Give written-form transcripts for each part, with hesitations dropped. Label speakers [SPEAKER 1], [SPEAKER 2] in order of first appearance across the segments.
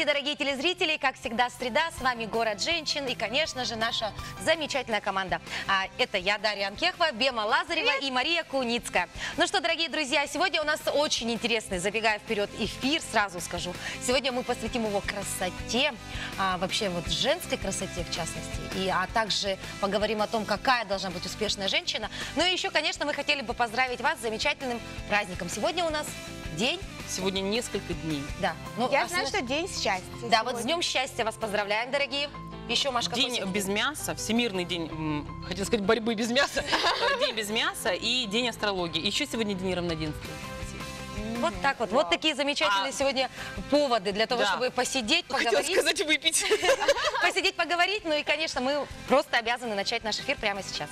[SPEAKER 1] Здравствуйте, дорогие телезрители! Как всегда, среда, с вами город женщин и, конечно же, наша замечательная команда. Это я, Дарья Анкехова, Бема Лазарева и Мария Куницкая. Ну что, дорогие друзья, сегодня у нас очень интересный, забегая вперед, эфир, сразу скажу. Сегодня мы посвятим его красоте, вообще вот женской красоте в частности, а также поговорим о том, какая должна быть успешная женщина. Ну и еще, конечно, мы хотели бы поздравить вас с замечательным праздником. Сегодня у нас день.
[SPEAKER 2] Сегодня несколько дней.
[SPEAKER 1] Да.
[SPEAKER 3] Ну, я знаю, что день счастья.
[SPEAKER 1] Да, сегодня. Вот с Днем счастья вас поздравляем, дорогие. Еще, Машка,
[SPEAKER 2] день без мяса, Всемирный день, хотела сказать, борьбы без мяса, день без мяса и день астрологии. Еще сегодня день равноденствия.
[SPEAKER 1] Вот так вот. Вот такие замечательные сегодня поводы для того, чтобы посидеть, поговорить.
[SPEAKER 2] Хотела сказать, выпить.
[SPEAKER 1] Посидеть, поговорить. Ну и, конечно, мы просто обязаны начать наш эфир прямо сейчас.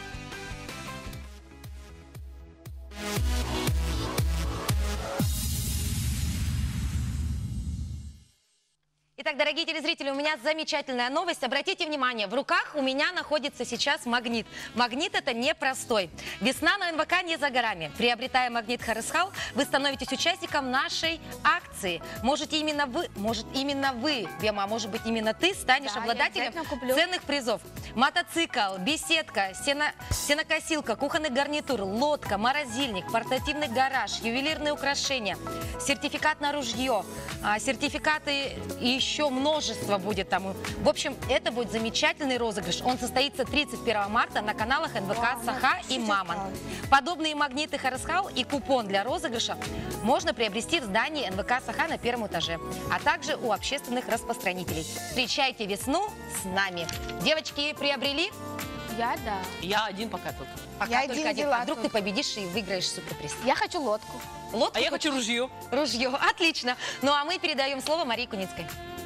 [SPEAKER 1] Итак, дорогие телезрители, у меня замечательная новость. Обратите внимание, в руках у меня находится сейчас магнит. Магнит это непростой. Весна на НВК не за горами. Приобретая магнит Харысхал, вы становитесь участником нашей акции. Может именно вы, Бема, может быть именно ты станешь обладателем ценных призов. Мотоцикл, беседка, сенокосилка, кухонный гарнитур, лодка, морозильник, портативный гараж, ювелирные украшения, сертификат на ружье, сертификаты и еще множество будет там. В общем, это будет замечательный розыгрыш. Он состоится 31 марта на каналах НВК Саха и Мамон. Подобные магниты Харысхал и купон для розыгрыша можно приобрести в здании НВК Саха на первом этаже, а также у общественных распространителей. Встречайте весну с нами. Девочки, приобрели?
[SPEAKER 3] Я, да.
[SPEAKER 2] Я один пока только.
[SPEAKER 1] Пока только один. Вдруг ты победишь и выиграешь суперприз.
[SPEAKER 3] Я хочу лодку.
[SPEAKER 1] Лодку?
[SPEAKER 2] А я хочу ружье.
[SPEAKER 1] Ружье. Отлично. Ну а мы передаем слово Марии Куницкой.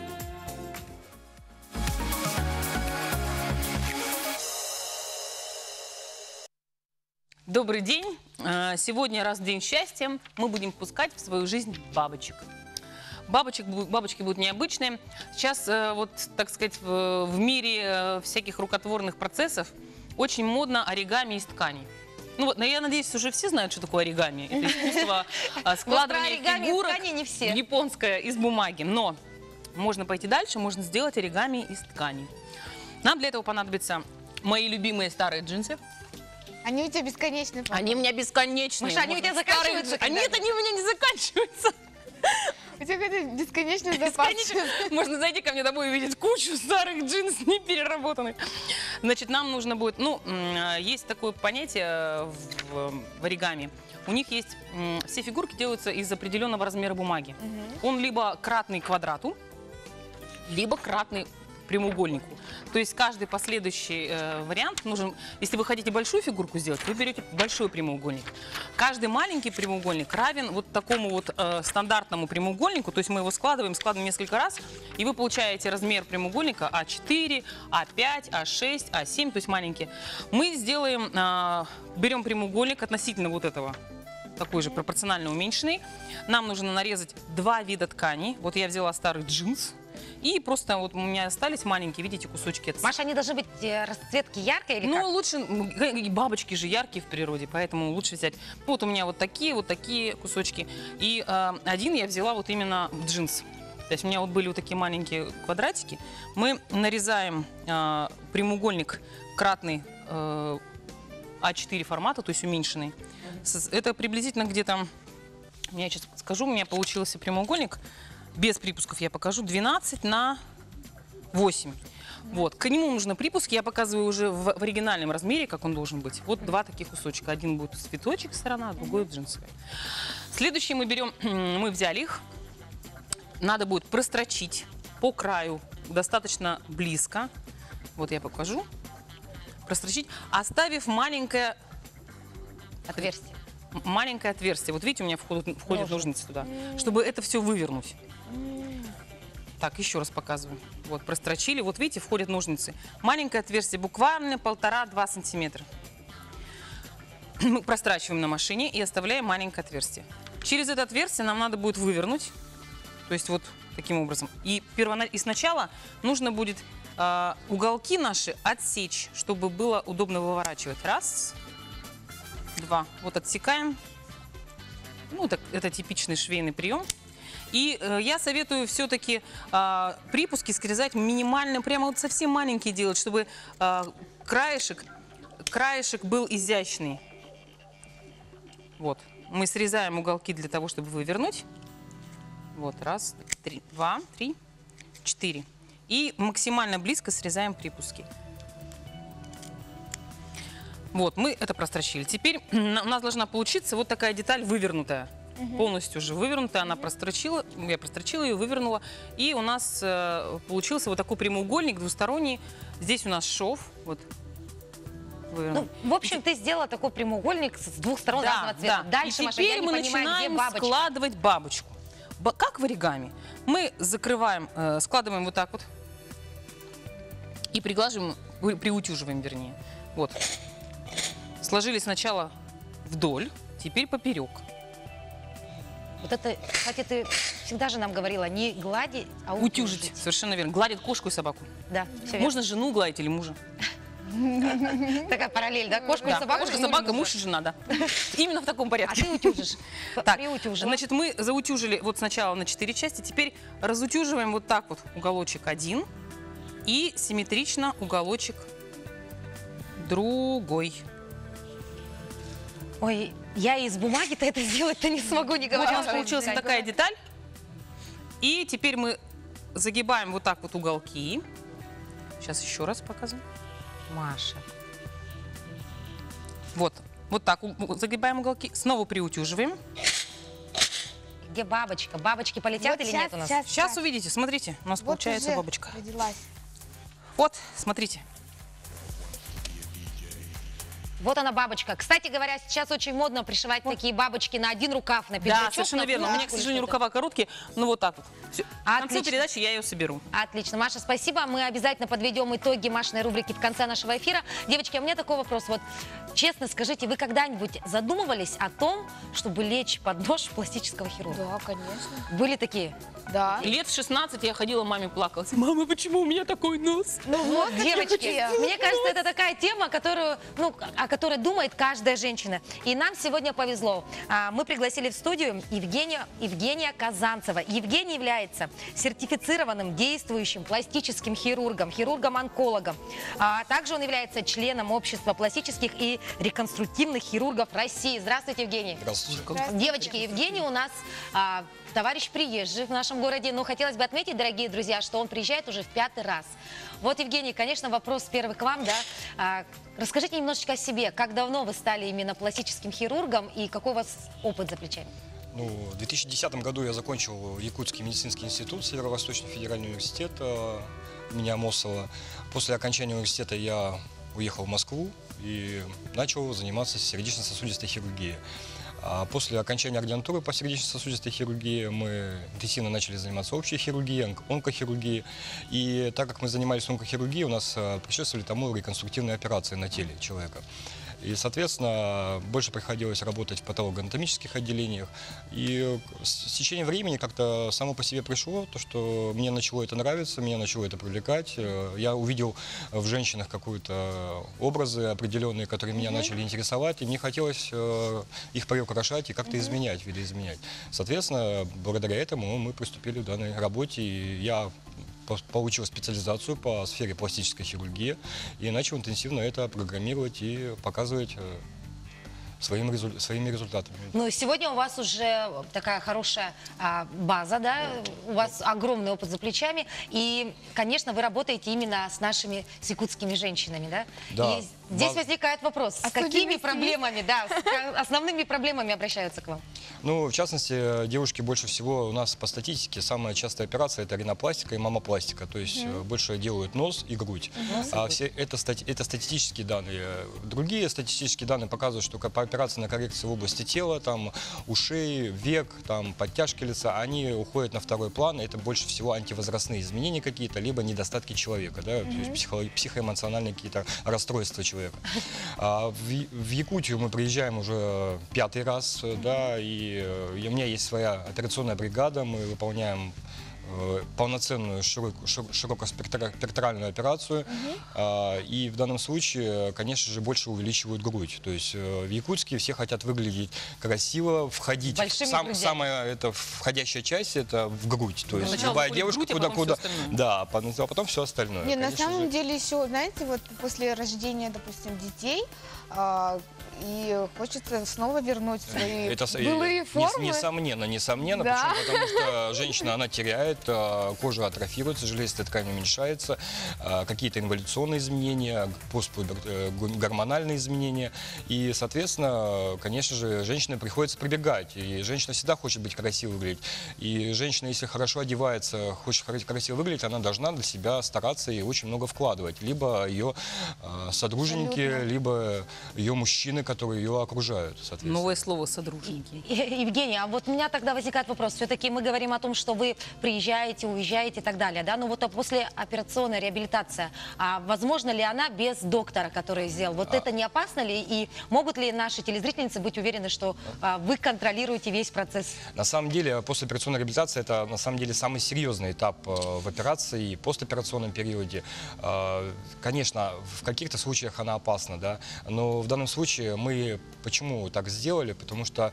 [SPEAKER 2] Добрый день. Сегодня, раз в день счастья, мы будем пускать в свою жизнь бабочек. Бабочки будут необычные. Сейчас, вот, так сказать, в мире всяких рукотворных процессов очень модно оригами из тканей. Ну вот, я надеюсь, уже все знают, что такое оригами. Это искусство складывания фигурок японское из бумаги. Но можно пойти дальше, можно сделать оригами из ткани. Нам для этого понадобятся мои любимые старые джинсы.
[SPEAKER 3] Они у тебя бесконечные.
[SPEAKER 2] Они у меня бесконечные.
[SPEAKER 1] Маша, они у тебя заканчиваются?
[SPEAKER 2] Нет, они у меня не заканчиваются.
[SPEAKER 3] У тебя какой-то бесконечный запас.
[SPEAKER 2] Можно зайти ко мне домой и увидеть кучу старых джинс, не переработанных. Значит, нам нужно будет, есть такое понятие в оригами. У них есть, все фигурки делаются из определенного размера бумаги. Он либо кратный квадрату, либо кратный прямоугольнику. То есть каждый последующий вариант нужен, если вы хотите большую фигурку сделать, вы берете большой прямоугольник. Каждый маленький прямоугольник равен вот такому вот стандартному прямоугольнику, то есть мы его складываем несколько раз, и вы получаете размер прямоугольника А4, А5, А6, А7, то есть маленькие. Мы сделаем, берем прямоугольник относительно вот этого, такой же пропорционально уменьшенный. Нам нужно нарезать два вида тканей. Вот я взяла старый джинс. И просто вот у меня остались маленькие, видите, кусочки.
[SPEAKER 1] Маша, они должны быть расцветки яркие или как?
[SPEAKER 2] Ну, лучше, бабочки же яркие в природе, поэтому лучше взять. Вот у меня вот такие кусочки. И один я взяла вот именно в джинс. То есть у меня вот были вот такие маленькие квадратики. Мы нарезаем прямоугольник кратный А4 формата, то есть уменьшенный. Это приблизительно где-то, я сейчас скажу, у меня получился прямоугольник. Без припусков я покажу 12 на 8. Вот. К нему нужны припуски. Я показываю уже в оригинальном размере, как он должен быть. Вот два таких кусочка. Один будет цветочек сторона, а другой джинсовый. Следующий мы берем, мы взяли их. Надо будет прострочить по краю достаточно близко. Вот я покажу. Прострочить, оставив маленькое отверстие. Маленькое отверстие. Вот видите, у меня входят ножницы туда, чтобы это все вывернуть. Так, еще раз показываю. Вот, прострочили. Вот видите, входят ножницы. Маленькое отверстие, буквально 1,5-2 сантиметра. Мы прострачиваем на машине и оставляем маленькое отверстие. Через это отверстие нам надо будет вывернуть. То есть вот таким образом. И сначала нужно будет уголки наши отсечь, чтобы было удобно выворачивать. Раз, два. Вот отсекаем. Ну, это типичный швейный прием. И я советую все-таки припуски срезать минимально, прямо вот совсем маленькие делать, чтобы краешек был изящный. Вот. Мы срезаем уголки для того, чтобы вывернуть. Вот, раз, два, три, 4. И максимально близко срезаем припуски. Вот, мы это прострочили. Теперь у нас должна получиться вот такая деталь вывернутая. Полностью уже вывернутая, она прострочила, я прострочила ее, вывернула. И у нас получился вот такой прямоугольник двусторонний. Здесь у нас шов, вот.
[SPEAKER 1] Ну, в общем, ты сделала такой прямоугольник с двух сторон разного цвета. Дальше,
[SPEAKER 2] и
[SPEAKER 1] Маша, я
[SPEAKER 2] теперь
[SPEAKER 1] не
[SPEAKER 2] мы
[SPEAKER 1] понимаю, где
[SPEAKER 2] начинаем
[SPEAKER 1] бабочка.
[SPEAKER 2] складывать бабочку. Как в оригами. Мы закрываем, складываем вот так вот. И приглаживаем, приутюживаем, вернее. Вот. Сложили сначала вдоль, теперь поперек.
[SPEAKER 1] Вот это, кстати, ты всегда же нам говорила, не гладить, а
[SPEAKER 2] Утюжить, совершенно верно. Гладит кошку и собаку.
[SPEAKER 1] Да, все
[SPEAKER 2] Можно жену гладить или мужа.
[SPEAKER 1] Такая параллель, да? Кошку и
[SPEAKER 2] Да,
[SPEAKER 1] собаку.
[SPEAKER 2] кошка,
[SPEAKER 1] жену
[SPEAKER 2] собака,
[SPEAKER 1] или мужа.
[SPEAKER 2] муж и жена, да. Именно в таком
[SPEAKER 1] А
[SPEAKER 2] порядке.
[SPEAKER 1] ты утюжишь.
[SPEAKER 2] Так,
[SPEAKER 1] Приутюжила.
[SPEAKER 2] значит, мы заутюжили вот сначала на 4 части, теперь разутюживаем вот так вот уголочек один и симметрично уголочек другой.
[SPEAKER 1] Ой, я из бумаги-то это сделать-то не смогу, не
[SPEAKER 2] Вот у
[SPEAKER 1] говоря
[SPEAKER 2] нас
[SPEAKER 1] уже о
[SPEAKER 2] получилась
[SPEAKER 1] дизайне.
[SPEAKER 2] такая деталь. И теперь мы загибаем вот так вот уголки. Сейчас еще раз показываю.
[SPEAKER 1] Маша.
[SPEAKER 2] Вот, вот так загибаем уголки. Снова приутюживаем.
[SPEAKER 1] Где бабочка? Бабочки полетят
[SPEAKER 3] Вот
[SPEAKER 1] или нет у нас?
[SPEAKER 2] Сейчас увидите, смотрите, у нас
[SPEAKER 3] Вот
[SPEAKER 2] получается
[SPEAKER 3] уже
[SPEAKER 2] бабочка.
[SPEAKER 3] родилась.
[SPEAKER 2] Вот, смотрите.
[SPEAKER 1] Вот она бабочка. Кстати говоря, сейчас очень модно пришивать такие бабочки на один рукав, на пиджачок.
[SPEAKER 2] Да, совершенно
[SPEAKER 1] на
[SPEAKER 2] верно. У меня, к
[SPEAKER 1] футболку или
[SPEAKER 2] сожалению,
[SPEAKER 1] что-то.
[SPEAKER 2] рукава короткие, ну вот так вот. Всё. В конце
[SPEAKER 1] Отлично.
[SPEAKER 2] передачи я ее соберу.
[SPEAKER 1] Отлично. Маша, спасибо. Мы обязательно подведем итоги Машиной рубрики в конце нашего эфира. Девочки, а у меня такой вопрос. Вот честно скажите, вы когда-нибудь задумывались о том, чтобы лечь под нож пластического хирурга?
[SPEAKER 3] Да, конечно.
[SPEAKER 1] Были такие?
[SPEAKER 3] Да.
[SPEAKER 2] Лет в 16 я ходила, маме плакалась. Мама, почему у меня такой нос?
[SPEAKER 1] Ну вот, девочки,
[SPEAKER 3] такие.
[SPEAKER 1] мне кажется, это такая тема, которую, ну, о которой думает каждая женщина. И нам сегодня повезло. Мы пригласили в студию Евгения Казанцева. Евгений является сертифицированным действующим пластическим хирургом, хирургом-онкологом. Также он является членом общества пластических и реконструктивных хирургов России. Здравствуйте, Евгений.
[SPEAKER 4] Здравствуйте.
[SPEAKER 1] Девочки, Евгений у нас товарищ приезжий в нашем городе, но хотелось бы отметить, дорогие друзья, что он приезжает уже в 5-й раз. Вот, Евгений, конечно, вопрос первый к вам, да. Расскажите немножечко о себе. Как давно вы стали именно пластическим хирургом и какой у вас опыт за плечами?
[SPEAKER 4] Ну, в 2010 году я закончил Якутский медицинский институт, Северо-Восточный федеральный университет имени Амосова. После окончания университета я уехал в Москву и начал заниматься сердечно-сосудистой хирургией. А после окончания ординатуры по сердечно-сосудистой хирургии мы интенсивно начали заниматься общей хирургией, онкохирургией. И так как мы занимались онкохирургией, у нас предшествовали тому реконструктивные операции на теле человека. И, соответственно, больше приходилось работать в патологоанатомических отделениях. И с течением времени как-то само по себе пришло то, что мне начало это нравиться, меня начало это привлекать. Я увидел в женщинах какие-то образы определенные, которые меня начали интересовать, и мне хотелось их приукрашать и как-то изменять, видоизменять. Соответственно, благодаря этому мы приступили к данной работе, и я получил специализацию по сфере пластической хирургии и начал интенсивно это программировать и показывать своими результатами.
[SPEAKER 1] Ну, сегодня у вас уже такая хорошая база, да, у вас огромный опыт за плечами, и, конечно, вы работаете именно с нашими якутскими женщинами, да?
[SPEAKER 4] Да.
[SPEAKER 1] И здесь возникает вопрос, с какими
[SPEAKER 3] Особенности
[SPEAKER 1] проблемами, да, с основными проблемами обращаются к вам?
[SPEAKER 4] Ну, в частности, девушки больше всего у нас по статистике самая частая операция – это ринопластика и мамопластика, то есть больше делают нос и грудь. Это статистические данные. Другие статистические данные показывают, что по операции на коррекцию в области тела, там, ушей, век, там, подтяжки лица, они уходят на второй план. Это больше всего антивозрастные изменения какие-то, либо недостатки человека, да, то есть психоэмоциональные какие-то расстройства человека. В Якутию мы приезжаем уже 5-й раз, да, и у меня есть своя операционная бригада, мы выполняем полноценную широкоспектральную операцию. И в данном случае, конечно же, больше увеличивают грудь. То есть в Якутске все хотят выглядеть красиво, входить.
[SPEAKER 1] Большими грудями.
[SPEAKER 4] Самая это входящая часть это в грудь. То есть
[SPEAKER 2] Сначала
[SPEAKER 4] любая
[SPEAKER 2] выходит
[SPEAKER 4] девушка
[SPEAKER 2] грудь, а потом
[SPEAKER 4] куда-куда.
[SPEAKER 2] всё остальное.
[SPEAKER 4] Да, а потом все остальное.
[SPEAKER 3] Не, на
[SPEAKER 4] Конечно
[SPEAKER 3] самом
[SPEAKER 4] же.
[SPEAKER 3] деле еще, знаете, вот после рождения, допустим, детей, и хочется снова вернуть свои былые формы.
[SPEAKER 4] Несомненно.
[SPEAKER 3] Да.
[SPEAKER 4] Почему? Потому что женщина, она теряет, кожа атрофируется, железистая ткань уменьшается, какие-то инволюционные изменения, гормональные изменения. И, соответственно, конечно же, женщине приходится прибегать. И женщина всегда хочет быть красивой выглядеть. И женщина, если хорошо одевается, хочет красиво выглядеть, она должна для себя стараться и очень много вкладывать. Либо ее содружники,
[SPEAKER 3] Абсолютно.
[SPEAKER 4] либо ее мужчины, которые ее окружают, соответственно.
[SPEAKER 2] Новое слово «содружники».
[SPEAKER 1] Евгения, а вот у меня тогда возникает вопрос. Все-таки мы говорим о том, что вы приезжаете, уезжаете и так далее, да? Но вот после операционной реабилитация, возможно ли она без доктора, который сделал? Вот это не опасно ли? И могут ли наши телезрительницы быть уверены, что вы контролируете весь процесс?
[SPEAKER 4] На самом деле, послеоперационная реабилитация – это на самом деле самый серьезный этап в операции и постоперационном периоде. Конечно, в каких-то случаях она опасна, да? Но в данном случае мы почему так сделали? Потому что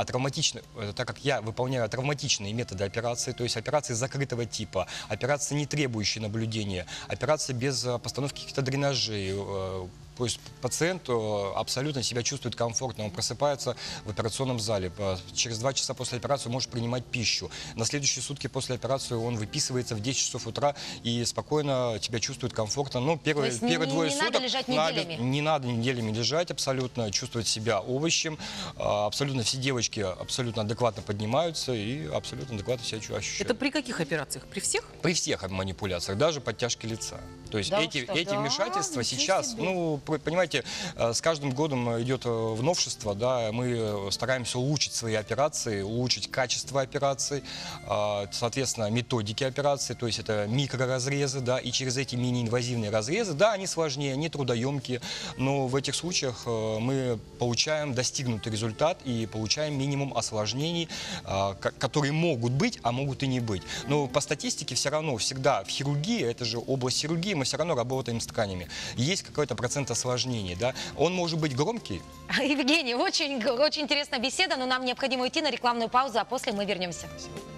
[SPEAKER 4] так как я выполняю травматичные методы операции, то есть операции закрытого типа, операции, не требующие наблюдения, операции без постановки каких-то дренажей. То есть пациент абсолютно себя чувствует комфортно, он просыпается в операционном зале. Через 2 часа после операции он может принимать пищу. На следующие сутки после операции он выписывается в 10 часов утра и спокойно себя чувствует комфортно. Ну, первые двое суток
[SPEAKER 1] надо лежать неделями?
[SPEAKER 4] не надо неделями лежать абсолютно, чувствовать себя овощем. Абсолютно все девочки абсолютно адекватно поднимаются и абсолютно адекватно себя ощущают.
[SPEAKER 2] Это при каких операциях? При всех?
[SPEAKER 4] При всех манипуляциях, даже подтяжки лица. То есть
[SPEAKER 1] Да
[SPEAKER 4] эти
[SPEAKER 1] что?
[SPEAKER 4] вмешательства
[SPEAKER 3] ничего
[SPEAKER 4] сейчас,
[SPEAKER 3] себе.
[SPEAKER 4] ну, понимаете, с каждым годом идет в новшество, да, мы стараемся улучшить свои операции, улучшить качество операций, соответственно, методики операции, то есть это микроразрезы, да, и через эти мини-инвазивные разрезы, да, они сложнее, они трудоемкие, но в этих случаях мы получаем достигнутый результат и получаем минимум осложнений, которые могут быть, а могут и не быть. Но по статистике все равно всегда в хирургии, это же область хирургии, мы все равно работаем с тканями. Есть какой-то процент осложнений, да. Он может быть громкий.
[SPEAKER 1] Евгений, очень интересная беседа, но нам необходимо уйти на рекламную паузу, а после мы вернемся.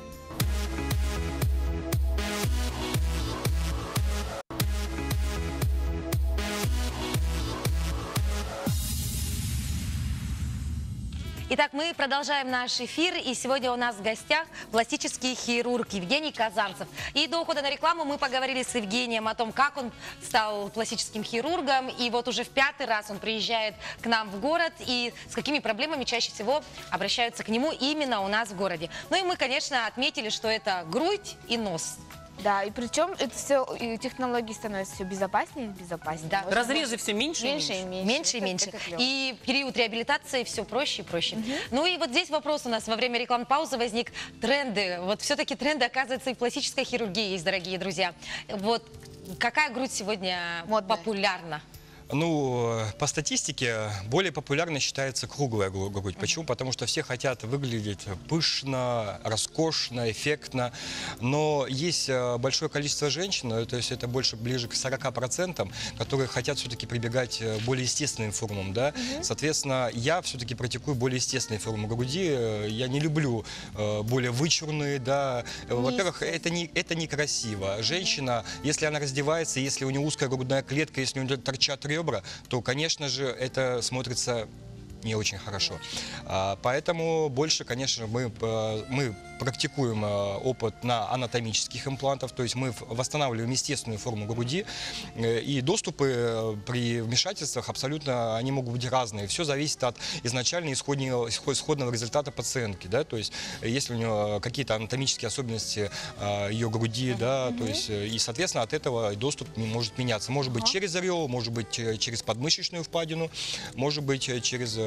[SPEAKER 1] Итак, мы продолжаем наш эфир, и сегодня у нас в гостях пластический хирург Евгений Казанцев. И до ухода на рекламу мы поговорили с Евгением о том, как он стал пластическим хирургом, и вот уже в 5-й раз он приезжает к нам в город, и с какими проблемами чаще всего обращаются к нему именно у нас в городе. Ну и мы, конечно, отметили, что это грудь и нос.
[SPEAKER 3] Да, и причем это все, технологии становятся все безопаснее и безопаснее.
[SPEAKER 1] Да.
[SPEAKER 2] Разрезы все меньше и
[SPEAKER 3] Меньше и
[SPEAKER 2] меньше.
[SPEAKER 3] меньше.
[SPEAKER 1] Меньше и
[SPEAKER 3] Это-
[SPEAKER 1] меньше.
[SPEAKER 3] это клево.
[SPEAKER 1] И период реабилитации все проще и проще. Ну и вот здесь вопрос у нас во время рекламной паузы возник. Тренды. Вот все-таки тренды, оказывается, и в пластической хирургии есть, дорогие друзья. Вот какая грудь сегодня
[SPEAKER 3] Модная.
[SPEAKER 1] популярна?
[SPEAKER 4] Ну, по статистике, более популярной считается круглая грудь. Почему? Потому что все хотят выглядеть пышно, роскошно, эффектно. Но есть большое количество женщин, то есть это больше ближе к 40%, которые хотят все-таки прибегать к более естественным формам. Да? Соответственно, я все-таки практикую более естественные формы груди. Я не люблю более вычурные. Да? Во-первых, это некрасиво. Женщина, если она раздевается, если у нее узкая грудная клетка, если у нее торчат ребра, то, конечно же, это смотрится не очень хорошо. Поэтому больше, конечно, мы практикуем опыт на анатомических имплантах, то есть мы восстанавливаем естественную форму груди, и доступы при вмешательствах абсолютно, они могут быть разные. Все зависит от изначально исходного результата пациентки, да, то есть если у нее какие-то анатомические особенности ее груди, да, то есть и, соответственно, от этого доступ может меняться. Может быть через ореол, может быть через подмышечную впадину, может быть через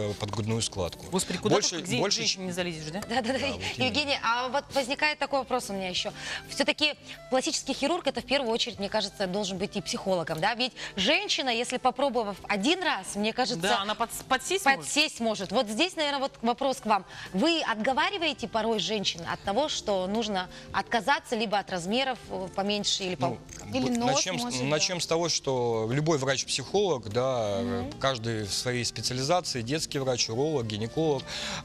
[SPEAKER 4] под грудную складку.
[SPEAKER 2] Господи, куда где женщине не залезешь, да?
[SPEAKER 1] Да-да-да.
[SPEAKER 4] вот
[SPEAKER 1] Евгений, а вот возникает такой вопрос у меня еще. Все-таки пластический хирург, это в первую очередь, мне кажется, должен быть и психологом, да? Ведь женщина, если попробовав один раз, мне кажется...
[SPEAKER 2] Да, она подсесть
[SPEAKER 1] может. Вот здесь, наверное, вот вопрос к вам. Вы отговариваете порой женщин от того, что нужно отказаться либо от размеров поменьше или
[SPEAKER 3] Или нос,
[SPEAKER 4] начнем с того, что любой врач-психолог, да, каждый в своей специализации, детский врач, уролог, гинеколог,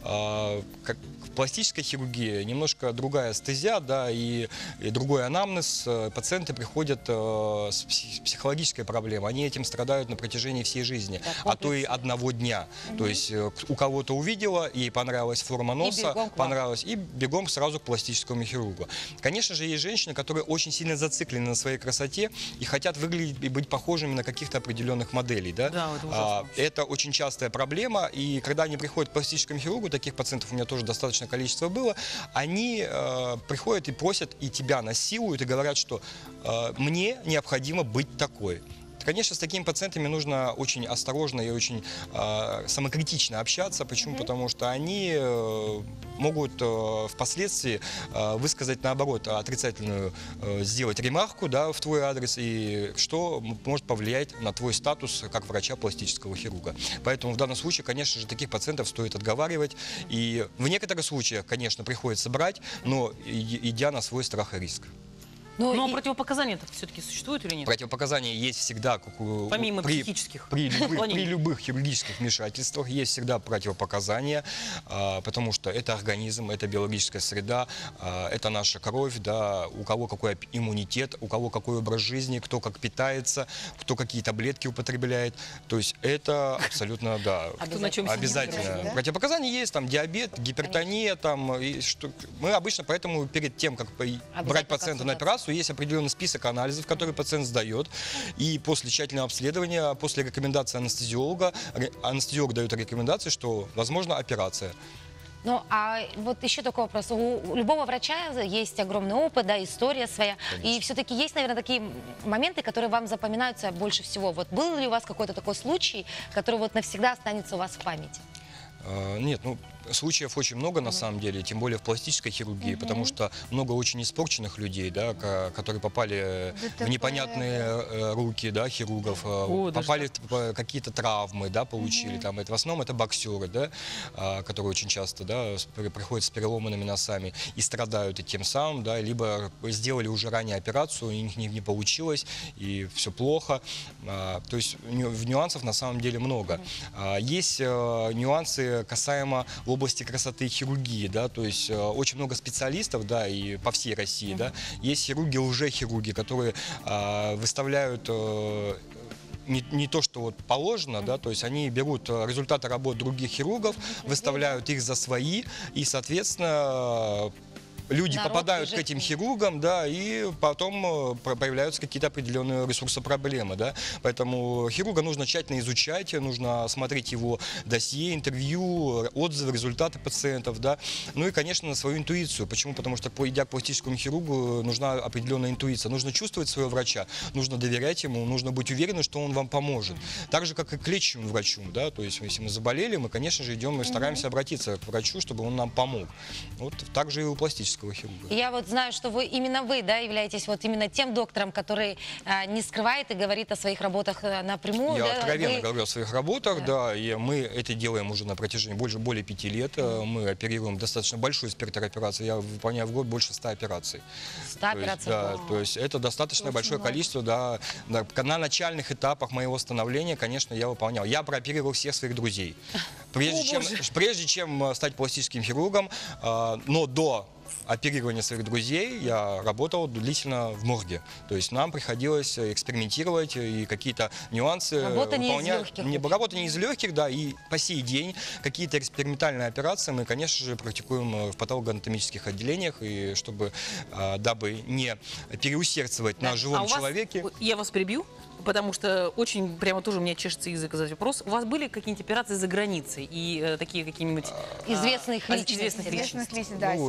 [SPEAKER 4] как в пластической хирургии немножко другая стезя, да, и другой анамнез. Пациенты приходят с психологической проблемой, они этим страдают на протяжении всей жизни, а то и одного дня. То есть у кого-то увидела, ей понравилась форма носа, понравилась, и бегом сразу к пластическому хирургу. Конечно же, есть женщины, которые очень сильно зациклены на своей красоте и хотят выглядеть и быть похожими на каких-то определенных моделей. Да?
[SPEAKER 2] Да, это ужасно.
[SPEAKER 4] Это очень частая проблема, и когда они приходят к пластическому хирургу, таких пациентов у меня тоже достаточное количество было, они приходят и просят, и тебя насилуют, и говорят, что мне необходимо быть такой. Конечно, с такими пациентами нужно очень осторожно и очень самокритично общаться. Почему? Потому что они могут впоследствии высказать, наоборот, отрицательную, сделать ремарку, да, в твой адрес, и что может повлиять на твой статус как врача пластического хирурга. Поэтому в данном случае, конечно же, таких пациентов стоит отговаривать. И в некоторых случаях, конечно, приходится брать, но идя на свой страх и риск.
[SPEAKER 2] Но противопоказания-то все-таки существуют или нет?
[SPEAKER 4] Противопоказания есть всегда,
[SPEAKER 2] помимо психических.
[SPEAKER 4] При любых хирургических вмешательствах есть всегда противопоказания, потому что это организм, это биологическая среда, это наша кровь, да, у кого какой иммунитет, у кого какой образ жизни, кто как питается, кто какие таблетки употребляет. То есть это абсолютно, да, обязательно. Противопоказания есть, там диабет, гипертония, там, мы обычно поэтому перед тем, как брать пациента на операцию, есть определенный список анализов, которые пациент сдает, и после тщательного обследования, после рекомендации анестезиолога, анестезиолог дает рекомендации, что возможна операция.
[SPEAKER 1] Ну, а вот еще такой вопрос. У любого врача есть огромный опыт, да, история своя. Конечно. И все-таки есть, наверное, такие моменты, которые вам запоминаются больше всего. Вот был ли у вас какой-то такой случай, который вот навсегда останется у вас в памяти?
[SPEAKER 4] Нет, ну, случаев очень много на самом деле, тем более в пластической хирургии, потому что много очень испорченных людей, да, которые попали в непонятные руки, да, хирургов, попали в какие-то травмы, да, получили. Там, это, в основном это боксеры, да, которые очень часто, да, приходят с переломанными носами и страдают и тем самым, да, либо сделали уже ранее операцию, и у них не получилось, и все плохо. То есть нюансов на самом деле много. Есть нюансы касаемо области красоты и хирургии, да, то есть очень много специалистов, да, и по всей России, да, есть хирурги, лжехирурги, которые выставляют не то, что вот положено, да, то есть они берут результаты работ других хирургов, выставляют их за свои, и, соответственно, люди попадают к этим хирургам, да, и потом появляются какие-то определенные ресурсопроблемы, да. Поэтому хирурга нужно тщательно изучать, нужно смотреть его досье, интервью, отзывы, результаты пациентов, да. Ну и, конечно, на свою интуицию. Почему? Потому что, идя к пластическому хирургу, нужна определенная интуиция. Нужно чувствовать своего врача, нужно доверять ему, нужно быть уверенным, что он вам поможет. Так же, как и к лечащему врачу, да. То есть, если мы заболели, мы, конечно же, идем и стараемся обратиться к врачу, чтобы он нам помог. Вот так же и у пластического хирурга.
[SPEAKER 1] Я вот знаю, что именно вы, да, являетесь вот именно тем доктором, который не скрывает и говорит о своих работах напрямую.
[SPEAKER 4] Я откровенно говорю о своих работах, да, и мы это делаем уже на протяжении более 5 лет. Мы оперируем достаточно большой спектр операций. Я выполняю в год больше 100 операций.
[SPEAKER 1] 100 операций?
[SPEAKER 4] Да, то есть это достаточно большое количество, да. На начальных этапах моего становления, конечно, я выполнял. Я прооперировал всех своих друзей. Прежде чем стать пластическим хирургом, но до оперирования своих друзей я работал длительно в морге. То есть нам приходилось экспериментировать и какие-то нюансы
[SPEAKER 1] Работа не из легких.
[SPEAKER 4] Работа не из легких, да, и по сей день какие-то экспериментальные операции мы, конечно же, практикуем в патологоанатомических отделениях, и чтобы, дабы не переусердствовать на живом человеке.
[SPEAKER 2] Я вас перебью, потому что очень прямо тоже у меня чешется язык задать вопрос. У вас были какие-нибудь операции за границей и такие какие-нибудь
[SPEAKER 1] известных личностей?
[SPEAKER 3] Да,
[SPEAKER 4] нет,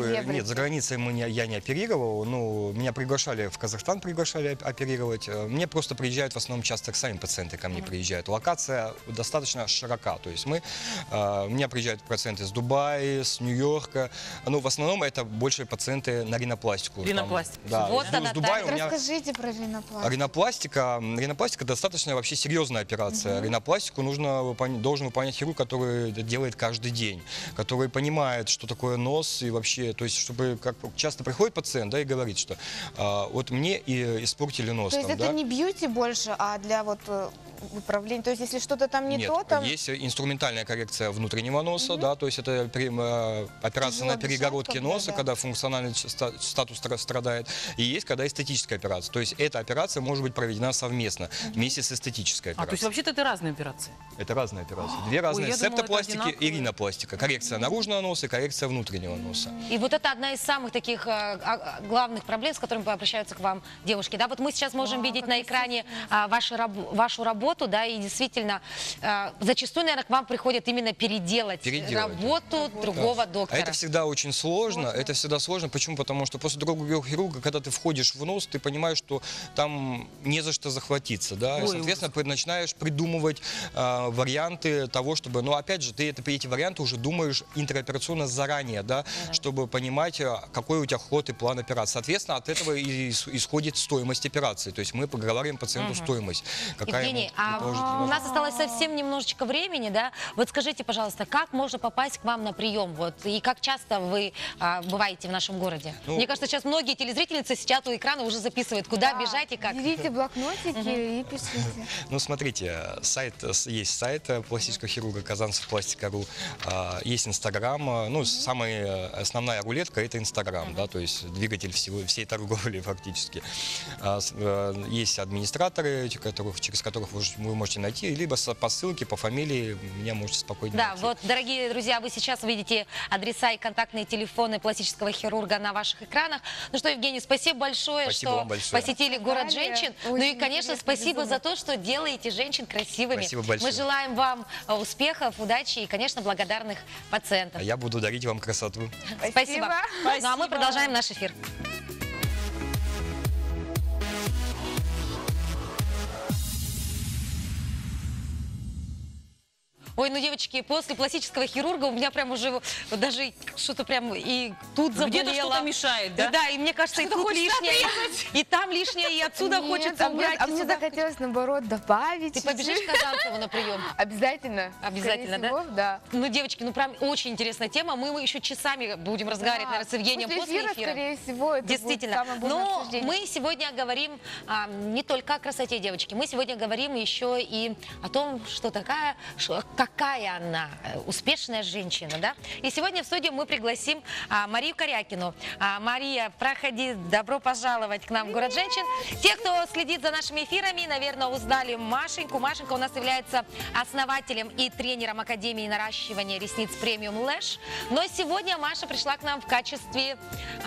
[SPEAKER 4] Нет, за границей я не оперировал, но меня приглашали в Казахстан, оперировать. Мне просто приезжают в основном часто сами пациенты ко мне приезжают. Локация достаточно широка, то есть у меня приезжают пациенты с Дубая, с Нью-Йорка, но в основном это больше пациенты на ринопластику.
[SPEAKER 2] Ринопластику.
[SPEAKER 4] Да,
[SPEAKER 1] Вот
[SPEAKER 4] с Дубая у меня...
[SPEAKER 3] Расскажите про ринопластику.
[SPEAKER 4] Ринопластика достаточно вообще серьезная операция. Ринопластику должен выполнять хирург, который это делает каждый день, который понимает, что такое нос и вообще, то есть, чтобы, как часто приходит пациент, да, и говорит, что вот мне и испортили нос.
[SPEAKER 3] То есть
[SPEAKER 4] там,
[SPEAKER 3] это
[SPEAKER 4] да?
[SPEAKER 3] не бьюти больше, а для вот управления, то есть если что-то там не
[SPEAKER 4] Нет,
[SPEAKER 3] то, там...
[SPEAKER 4] есть инструментальная коррекция внутреннего носа, да, то есть это операция на перегородке носа, когда функциональный статус страдает, и есть когда эстетическая операция, то есть эта операция может быть проведена совместно, вместе с эстетической операцией.
[SPEAKER 2] То есть вообще-то это разные операции?
[SPEAKER 4] Это разные операции. Две разные:
[SPEAKER 2] я думала,
[SPEAKER 4] септопластики
[SPEAKER 2] это
[SPEAKER 4] и ринопластика. Коррекция наружного носа и коррекция внутреннего носа.
[SPEAKER 1] И вот это одна из самых таких главных проблем, с которыми обращаются к вам девушки. Да, вот мы сейчас можем видеть на экране вашу работу, да, и действительно зачастую, наверное, к вам приходят именно переделать работу другого доктора.
[SPEAKER 4] А это всегда очень сложно. Это всегда сложно. Почему? Потому что после другого хирурга, когда ты входишь в нос, ты понимаешь, что там не за что захватиться, да, и, соответственно, начинаешь придумывать варианты того, чтобы, но опять же, ты эти варианты уже думаешь интероперационно заранее, да, чтобы понимать, какой у тебя ход и план операции. Соответственно, от этого исходит стоимость операции. То есть мы проговариваем пациенту стоимость.
[SPEAKER 1] Евгений, у нас осталось совсем немножечко времени, да? Вот скажите, пожалуйста, как можно попасть к вам на прием? Вот, и как часто вы бываете в нашем городе? Мне кажется, сейчас многие телезрительницы сидят у экрана, уже записывают, куда бежать и как.
[SPEAKER 3] Берите блокнотики и пишите.
[SPEAKER 4] Ну, смотрите, есть сайт пластического хирурга Казанцев-Пластика.ру, есть Инстаграм. Ну, самая основная рулетка — это Инстаграм, да, то есть двигатель всей торговли фактически. Есть администраторы, через которых вы можете найти, либо по ссылке, по фамилии меня можете спокойно найти.
[SPEAKER 1] Да, вот, дорогие друзья, вы сейчас видите адреса и контактные телефоны пластического хирурга на ваших экранах. Ну что, Евгений, спасибо большое, что посетили город женщин. Ну и, конечно, спасибо за то, что делаете женщин красивыми.
[SPEAKER 4] Спасибо большое.
[SPEAKER 1] Мы желаем вам успехов, удачи и, конечно, благодарных пациентов.
[SPEAKER 4] А я буду дарить вам красоту.
[SPEAKER 1] Спасибо. Ну а мы продолжаем наш эфир. Ой, ну, девочки, после пластического хирурга у меня прям уже вот даже что-то прям и тут заболело.
[SPEAKER 2] Где-то что-то мешает, да?
[SPEAKER 1] Да, и мне кажется, и тут лишнее, и там лишнее, и отсюда хочется убрать.
[SPEAKER 3] А мне захотелось, наоборот, добавить.
[SPEAKER 1] Ты побежишь к Казанцеву на прием?
[SPEAKER 3] Обязательно.
[SPEAKER 1] Обязательно, да?
[SPEAKER 3] Да.
[SPEAKER 1] Ну, девочки, ну, прям очень интересная тема. Мы еще часами будем разговаривать, наверное, с Евгением после эфира.
[SPEAKER 3] Скорее всего, это
[SPEAKER 1] действительно. Но мы сегодня говорим не только о красоте девочки, мы сегодня говорим еще и о том, что какая она успешная женщина, да? И сегодня в студию мы пригласим Марию Корякину. Мария, проходи, добро пожаловать к нам в город женщин. Те, кто следит за нашими эфирами, наверное, узнали Машеньку. Машенька у нас является основателем и тренером Академии наращивания ресниц премиум Lash. Но сегодня Маша пришла к нам в качестве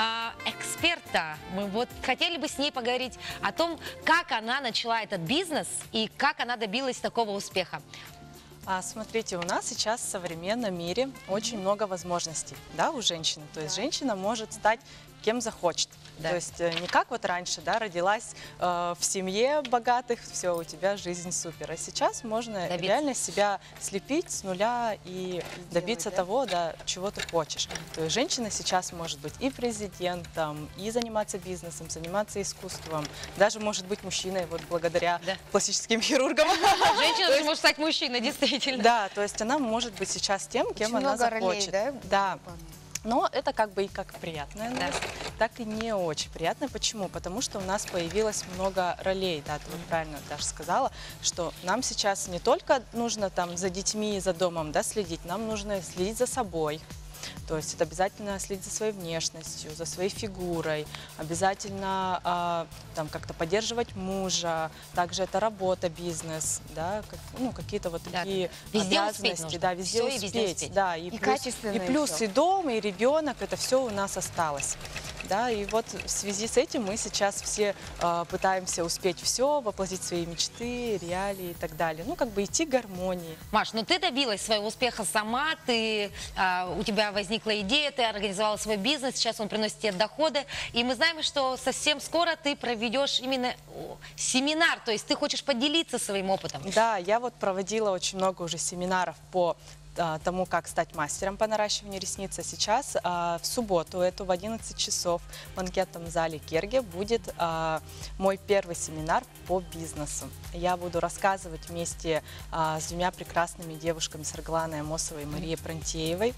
[SPEAKER 1] эксперта. Мы вот хотели бы с ней поговорить о том, как она начала этот бизнес и как она добилась такого успеха.
[SPEAKER 5] Смотрите, у нас сейчас в современном мире очень много возможностей, да, у женщины. То есть женщина может стать кем захочет. Да. То есть не как вот раньше, да, родилась в семье богатых, все, у тебя жизнь супер. А сейчас можно реально себя слепить с нуля и добиться того, да, чего ты хочешь. То есть женщина сейчас может быть и президентом, и заниматься бизнесом, заниматься искусством. Даже может быть мужчиной, вот благодаря пластическим хирургам.
[SPEAKER 1] Женщина же может стать мужчиной, действительно.
[SPEAKER 5] Да, то есть она может быть сейчас тем, кем она захочет. Да. Но это как бы и как приятная новость, так и не очень приятная. Почему? Потому что у нас появилось много ролей, да, ты вот правильно даже сказала, что нам сейчас не только нужно там за детьми и за домом, да, следить, нам нужно следить за собой. То есть это обязательно следить за своей внешностью, за своей фигурой, обязательно там как-то поддерживать мужа, также это работа, бизнес, да, ну, какие-то вот такие обязанности, да, везде успеть, да, и плюс и дом, и ребенок, это все у нас осталось. да, и вот в связи с этим мы сейчас все пытаемся успеть все, воплотить свои мечты, реалии и так далее. Ну, как бы идти к гармонии.
[SPEAKER 1] Маш, ну ты добилась своего успеха сама, у тебя возникла идея, ты организовала свой бизнес, сейчас он приносит тебе доходы, и мы знаем, что совсем скоро ты проведешь именно семинар, то есть ты хочешь поделиться своим опытом.
[SPEAKER 5] Да, я вот проводила очень много уже семинаров по тому, как стать мастером по наращиванию ресниц. А сейчас в субботу, в 11 часов в банкетном зале Керге будет мой первый семинар по бизнесу. Я буду рассказывать вместе с двумя прекрасными девушками, с Аргланой Амосовой и Марией Пронтеевой,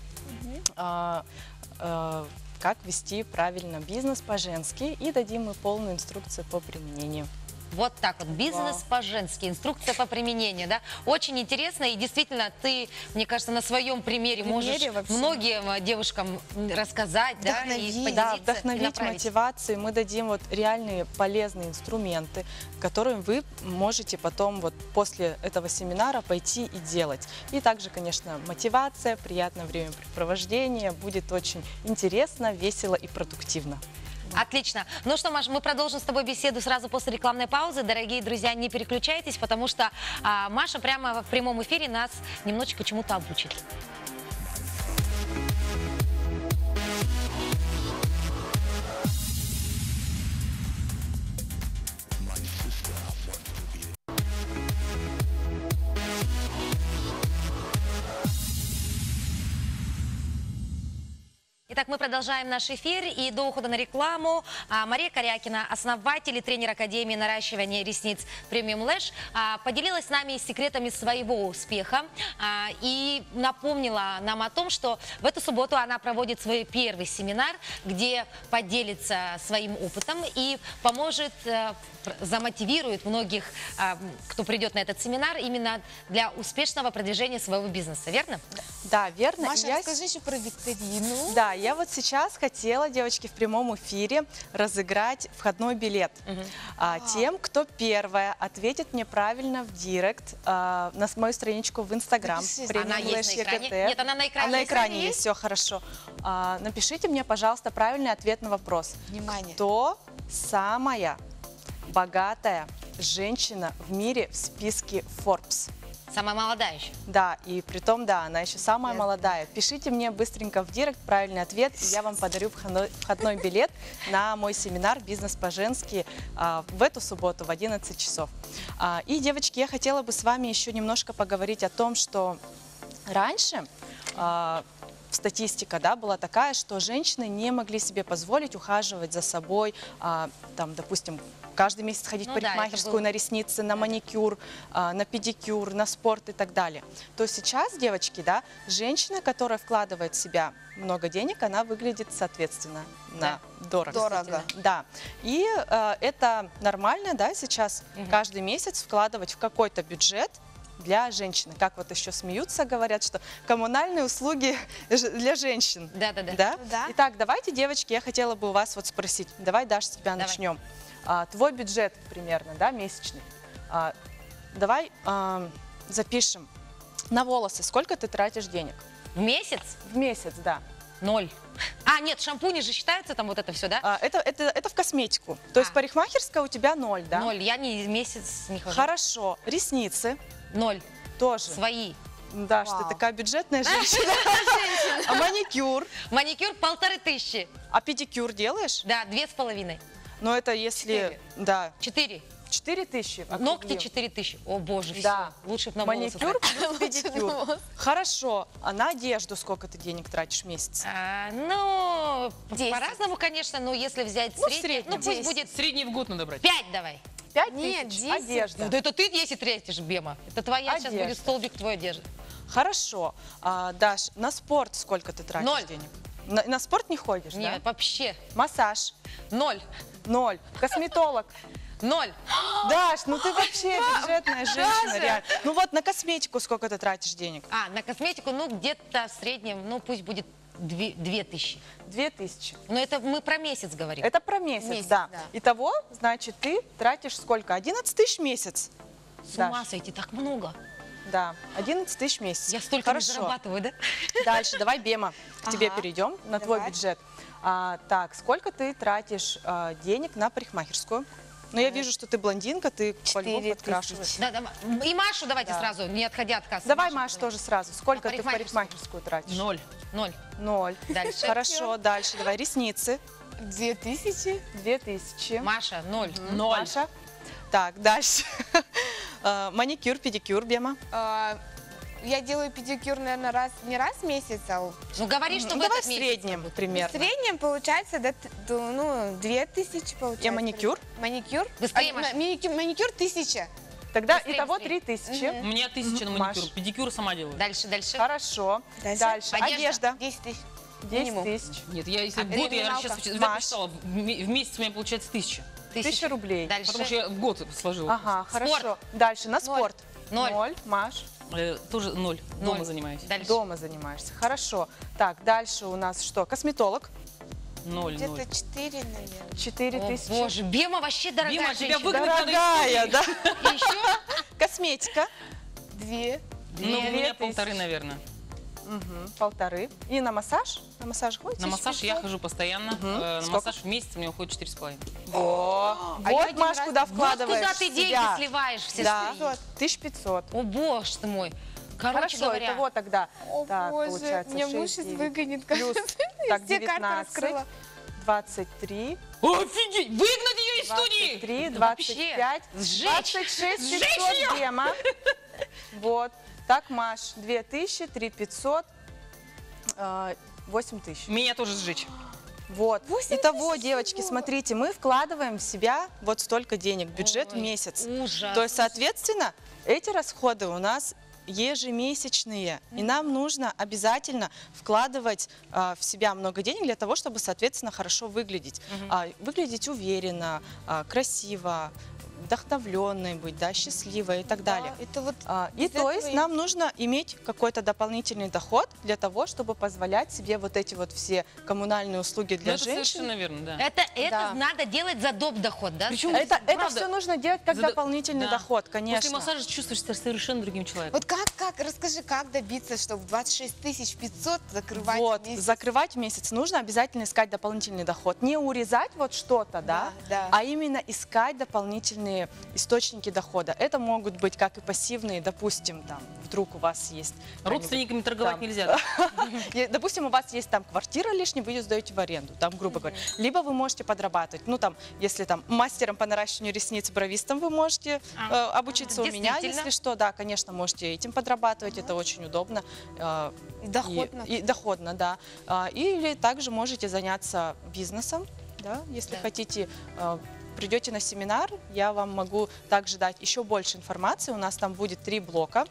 [SPEAKER 5] как вести правильно бизнес по-женски, и дадим мы полную инструкцию по применению.
[SPEAKER 1] Вот так вот, бизнес по-женски, инструкция по применению, да? Очень интересно, и действительно ты, мне кажется, на своем примере можешь
[SPEAKER 3] вообще
[SPEAKER 1] многим девушкам рассказать, да, и поделиться,
[SPEAKER 5] да, вдохновить,
[SPEAKER 1] и направить.
[SPEAKER 5] мотивации. Мы дадим вот реальные полезные инструменты, которыми вы можете потом вот после этого семинара пойти и делать. И также, конечно, мотивация, приятное времяпрепровождение, будет очень интересно, весело и продуктивно.
[SPEAKER 1] Отлично. Ну что, Маш, мы продолжим с тобой беседу сразу после рекламной паузы. Дорогие друзья, не переключайтесь, потому что Маша прямо в прямом эфире нас немножечко чему-то обучит. Итак, мы продолжаем наш эфир, и до ухода на рекламу Мария Корякина, основатель и тренер Академии наращивания ресниц Premium Lash, поделилась с нами секретами своего успеха и напомнила нам о том, что в эту субботу она проводит свой первый семинар, где поделится своим опытом и поможет, замотивирует многих, кто придет на этот семинар, именно для успешного продвижения своего бизнеса, верно?
[SPEAKER 5] Да, верно.
[SPEAKER 3] Маша, расскажи еще про викторину.
[SPEAKER 5] Да, я вот сейчас хотела, девочки, в прямом эфире разыграть входной билет. Тем, кто первая ответит мне правильно в директ на мою страничку в Инстаграм.
[SPEAKER 1] Она есть на экране? Нет, она на экране.
[SPEAKER 5] На экране есть, все хорошо. Напишите мне, пожалуйста, правильный ответ на вопрос.
[SPEAKER 3] Внимание.
[SPEAKER 5] Кто самая богатая женщина в мире в списке Forbes?
[SPEAKER 1] Самая молодая еще.
[SPEAKER 5] Да, и при том, да, она еще самая молодая. Пишите мне быстренько в директ правильный ответ, и я вам подарю входной билет на мой семинар «Бизнес по-женски» в эту субботу в 11 часов. И, девочки, я хотела бы с вами еще немножко поговорить о том, что раньше статистика, да, была такая, что женщины не могли себе позволить ухаживать за собой, там, допустим, каждый месяц ходить в парикмахерскую, на ресницы, на маникюр, на педикюр, на спорт и так далее. То сейчас, девочки, да, женщина, которая вкладывает в себя много денег, она выглядит, соответственно, дорого.
[SPEAKER 3] Дорого.
[SPEAKER 5] Да. И это нормально, да, сейчас каждый месяц вкладывать в какой-то бюджет для женщины. Как вот еще смеются, говорят, что коммунальные услуги для женщин.
[SPEAKER 1] Да.
[SPEAKER 3] Да.
[SPEAKER 5] Итак, давайте, девочки, я хотела бы у вас вот спросить. Давай, Даша, с тебя начнем. Твой бюджет примерно, да, месячный. Давай запишем. На волосы сколько ты тратишь денег?
[SPEAKER 1] В месяц?
[SPEAKER 5] В месяц, да.
[SPEAKER 1] 0. Нет, шампуни же считаются там вот это все, да?
[SPEAKER 5] Это в косметику. То есть парикмахерская у тебя 0, да?
[SPEAKER 1] 0, я не месяц не хожу.
[SPEAKER 5] Хорошо. Ресницы?
[SPEAKER 1] 0.
[SPEAKER 5] Тоже.
[SPEAKER 1] Свои.
[SPEAKER 5] Даш, ты такая бюджетная женщина. А маникюр?
[SPEAKER 1] Маникюр 1500.
[SPEAKER 5] А педикюр делаешь?
[SPEAKER 1] Да, 2500.
[SPEAKER 5] Но это если... Да.
[SPEAKER 1] 4.
[SPEAKER 5] 4000.
[SPEAKER 1] Ногти 4000. О боже,
[SPEAKER 5] Да.
[SPEAKER 1] все. Лучше бы на волосы
[SPEAKER 5] Маникюр
[SPEAKER 1] тратить.
[SPEAKER 5] плюс педикюр. Хорошо. А на одежду сколько ты денег тратишь в месяц?
[SPEAKER 1] Ну,
[SPEAKER 3] 10.
[SPEAKER 1] по-разному, конечно, но если взять средний,
[SPEAKER 5] среднем.
[SPEAKER 1] ну пусть будет
[SPEAKER 2] Средний в год надо брать.
[SPEAKER 1] 5 давай.
[SPEAKER 5] 5000?
[SPEAKER 3] Нет, 10.
[SPEAKER 5] Одежда.
[SPEAKER 1] Да это ты 10 тратишь, Бема. Это твоя сейчас
[SPEAKER 5] Одежда.
[SPEAKER 1] будет столбик твоей одежды.
[SPEAKER 5] Хорошо. Даш, на спорт сколько ты тратишь
[SPEAKER 1] 0.
[SPEAKER 5] денег? На спорт не ходишь,
[SPEAKER 1] Нет,
[SPEAKER 5] да?
[SPEAKER 1] вообще.
[SPEAKER 5] Массаж?
[SPEAKER 1] 0.
[SPEAKER 5] 0. Косметолог?
[SPEAKER 1] 0.
[SPEAKER 5] Даш, ну ты вообще бюджетная женщина, реально. Ну вот на косметику сколько ты тратишь денег?
[SPEAKER 1] На косметику, ну, где-то в среднем, ну, пусть будет 2000.
[SPEAKER 5] 2000.
[SPEAKER 1] Но это мы про месяц говорим.
[SPEAKER 5] Это про месяц, да. Итого, значит, ты тратишь сколько? 11 тысяч в месяц?
[SPEAKER 1] С ума сойти, так много.
[SPEAKER 5] Да, 11 тысяч в месяц.
[SPEAKER 1] Я столько не
[SPEAKER 5] Хорошо.
[SPEAKER 1] зарабатываю, да?
[SPEAKER 5] Дальше, давай, Бема, к тебе
[SPEAKER 3] Ага,
[SPEAKER 5] перейдем, на твой
[SPEAKER 3] давай.
[SPEAKER 5] бюджет. Так, сколько ты тратишь денег на парикмахерскую? Ну, я вижу, что ты блондинка, ты по-любому
[SPEAKER 3] 4000.
[SPEAKER 5] подкрашиваешь.
[SPEAKER 1] Да, да. И Машу давайте
[SPEAKER 5] Да.
[SPEAKER 1] сразу, не отходя от кассы.
[SPEAKER 5] Давай,
[SPEAKER 1] Маша,
[SPEAKER 5] Маш, тоже сразу. Сколько ты в парикмахерскую тратишь?
[SPEAKER 2] 0.
[SPEAKER 1] 0.
[SPEAKER 5] 0.
[SPEAKER 1] Дальше.
[SPEAKER 5] Хорошо, дальше. Давай, ресницы.
[SPEAKER 3] 2000.
[SPEAKER 5] 2000.
[SPEAKER 1] Маша, 0.
[SPEAKER 2] 0.
[SPEAKER 5] Маша. Так, дальше. Маникюр, педикюр, Бема.
[SPEAKER 3] Я делаю педикюр, наверное, не раз в месяц, а
[SPEAKER 1] Ну говори, что в
[SPEAKER 5] Давай
[SPEAKER 1] этот
[SPEAKER 5] в
[SPEAKER 1] месяц.
[SPEAKER 5] среднем
[SPEAKER 3] в
[SPEAKER 5] примерно.
[SPEAKER 3] среднем получается 2000 получается.
[SPEAKER 5] И маникюр?
[SPEAKER 3] Маникюр?
[SPEAKER 1] Быстрее, Маша.
[SPEAKER 3] Маникюр 1000.
[SPEAKER 5] Тогда
[SPEAKER 1] Быстрее,
[SPEAKER 5] итого
[SPEAKER 1] быстрее.
[SPEAKER 5] 3000.
[SPEAKER 2] У меня 1000 на
[SPEAKER 5] Маш.
[SPEAKER 2] маникюр. Педикюр сама делаю.
[SPEAKER 1] Дальше, дальше.
[SPEAKER 5] Хорошо.
[SPEAKER 3] Дальше?
[SPEAKER 5] Одежда.
[SPEAKER 3] 10 тысяч.
[SPEAKER 5] 10
[SPEAKER 3] Минимум.
[SPEAKER 5] тысяч.
[SPEAKER 2] Нет, я если
[SPEAKER 3] А
[SPEAKER 2] в год, я
[SPEAKER 3] минималка?
[SPEAKER 2] сейчас
[SPEAKER 5] Маш.
[SPEAKER 2] посчитала, в месяц у меня получается 1000.
[SPEAKER 5] 1000 рублей.
[SPEAKER 1] Дальше.
[SPEAKER 2] Потому что я в год сложила.
[SPEAKER 5] Ага,
[SPEAKER 1] Спорт.
[SPEAKER 5] хорошо. Дальше, на спорт.
[SPEAKER 1] 0.
[SPEAKER 5] Маш.
[SPEAKER 2] Тоже 0. Дома
[SPEAKER 1] 0.
[SPEAKER 2] занимаюсь.
[SPEAKER 1] Дальше.
[SPEAKER 5] Дома занимаешься. Хорошо. Так, дальше у нас что? Косметолог.
[SPEAKER 2] 0, 0.
[SPEAKER 3] Где-то 4, наверное.
[SPEAKER 5] 4000.
[SPEAKER 1] О, боже, Бема вообще дорогая
[SPEAKER 2] Бема, тебя
[SPEAKER 1] женщина.
[SPEAKER 2] выгнать надо из
[SPEAKER 5] Дорогая, да.
[SPEAKER 1] И еще
[SPEAKER 5] Косметика.
[SPEAKER 3] 2.
[SPEAKER 2] Ну, у меня
[SPEAKER 5] 2000.
[SPEAKER 2] 1,5, наверное.
[SPEAKER 5] Угу, 1,5. И на массаж? На массаж ходите?
[SPEAKER 2] На массаж я хожу постоянно. На
[SPEAKER 5] Сколько?
[SPEAKER 2] массаж в месяц у меня уходит 4,5.
[SPEAKER 5] О,
[SPEAKER 3] А я
[SPEAKER 5] вот,
[SPEAKER 3] один
[SPEAKER 5] Маш,
[SPEAKER 3] раз-
[SPEAKER 5] куда
[SPEAKER 1] вот
[SPEAKER 5] вкладываешь
[SPEAKER 1] куда ты деньги
[SPEAKER 5] себя.
[SPEAKER 1] сливаешь все.
[SPEAKER 5] Да,
[SPEAKER 3] 1500.
[SPEAKER 5] 1500.
[SPEAKER 1] О, боже ты мой. Короче
[SPEAKER 5] Хорошо,
[SPEAKER 1] говоря,
[SPEAKER 5] это вот тогда.
[SPEAKER 3] О,
[SPEAKER 5] Так,
[SPEAKER 3] боже,
[SPEAKER 5] получается,
[SPEAKER 3] меня
[SPEAKER 5] 6,
[SPEAKER 3] муж сейчас
[SPEAKER 5] 9.
[SPEAKER 3] выгонит.
[SPEAKER 5] Плюс, так,
[SPEAKER 3] Все карты
[SPEAKER 5] 19,
[SPEAKER 3] раскрыла.
[SPEAKER 5] 23,
[SPEAKER 2] Офигеть! Выгнать ее из студии!
[SPEAKER 5] 23,
[SPEAKER 1] Да
[SPEAKER 5] 25,
[SPEAKER 1] сжечь.
[SPEAKER 5] 26 500 Бема. Вот. Так, Маш, 2000, 3500, 8000.
[SPEAKER 2] Меня тоже сжечь.
[SPEAKER 5] Вот.
[SPEAKER 3] 8000
[SPEAKER 5] Итого, девочки,
[SPEAKER 3] всего.
[SPEAKER 5] смотрите, мы вкладываем в себя вот столько денег, бюджет в
[SPEAKER 1] Ой,
[SPEAKER 5] месяц.
[SPEAKER 1] ужас.
[SPEAKER 5] То есть, соответственно, эти расходы у нас ежемесячные. И нам нужно обязательно вкладывать в себя много денег для того, чтобы, соответственно, хорошо выглядеть. Выглядеть уверенно, красиво, вдохновленной быть, да, счастливой и так далее.
[SPEAKER 3] Да, это вот
[SPEAKER 5] И
[SPEAKER 3] из
[SPEAKER 5] то
[SPEAKER 3] этого
[SPEAKER 5] есть
[SPEAKER 3] и-
[SPEAKER 5] нам нужно иметь какой-то дополнительный доход для того, чтобы позволять себе вот эти вот все коммунальные услуги
[SPEAKER 2] Ну,
[SPEAKER 5] для
[SPEAKER 2] это
[SPEAKER 5] женщин.
[SPEAKER 2] совершенно верно, да.
[SPEAKER 1] Это
[SPEAKER 5] Да.
[SPEAKER 1] надо делать за доп. Доход, да?
[SPEAKER 2] Причем
[SPEAKER 5] Это
[SPEAKER 2] правда,
[SPEAKER 5] все нужно делать как
[SPEAKER 2] за-
[SPEAKER 5] дополнительный
[SPEAKER 2] да.
[SPEAKER 5] доход,
[SPEAKER 2] После
[SPEAKER 5] конечно.
[SPEAKER 2] массажа чувствуешь себя совершенно другим человеком.
[SPEAKER 3] Вот расскажи, как добиться, чтобы 26 500 закрывать
[SPEAKER 5] Вот,
[SPEAKER 3] в месяц?
[SPEAKER 5] закрывать в месяц нужно обязательно искать дополнительный доход. Не урезать вот что-то, да,
[SPEAKER 3] Да, да.
[SPEAKER 5] а именно искать дополнительные источники дохода. Это могут быть как и пассивные, допустим, там, вдруг у вас есть...
[SPEAKER 2] Родственниками торговать
[SPEAKER 5] там,
[SPEAKER 2] нельзя.
[SPEAKER 5] Допустим, у вас есть там квартира лишняя, вы ее сдаете в аренду, там, грубо говоря. Либо вы можете подрабатывать. Ну, там, если там мастером по наращиванию ресниц, бровистом вы можете обучиться у меня,
[SPEAKER 1] Действительно.
[SPEAKER 5] если что. Да, конечно, можете этим подрабатывать, это очень удобно.
[SPEAKER 3] И доходно.
[SPEAKER 5] И доходно, да. Или также можете заняться бизнесом, да, если
[SPEAKER 1] Да.
[SPEAKER 5] хотите. Придете на семинар, я вам могу также дать еще больше информации. У нас там будет 3 блока,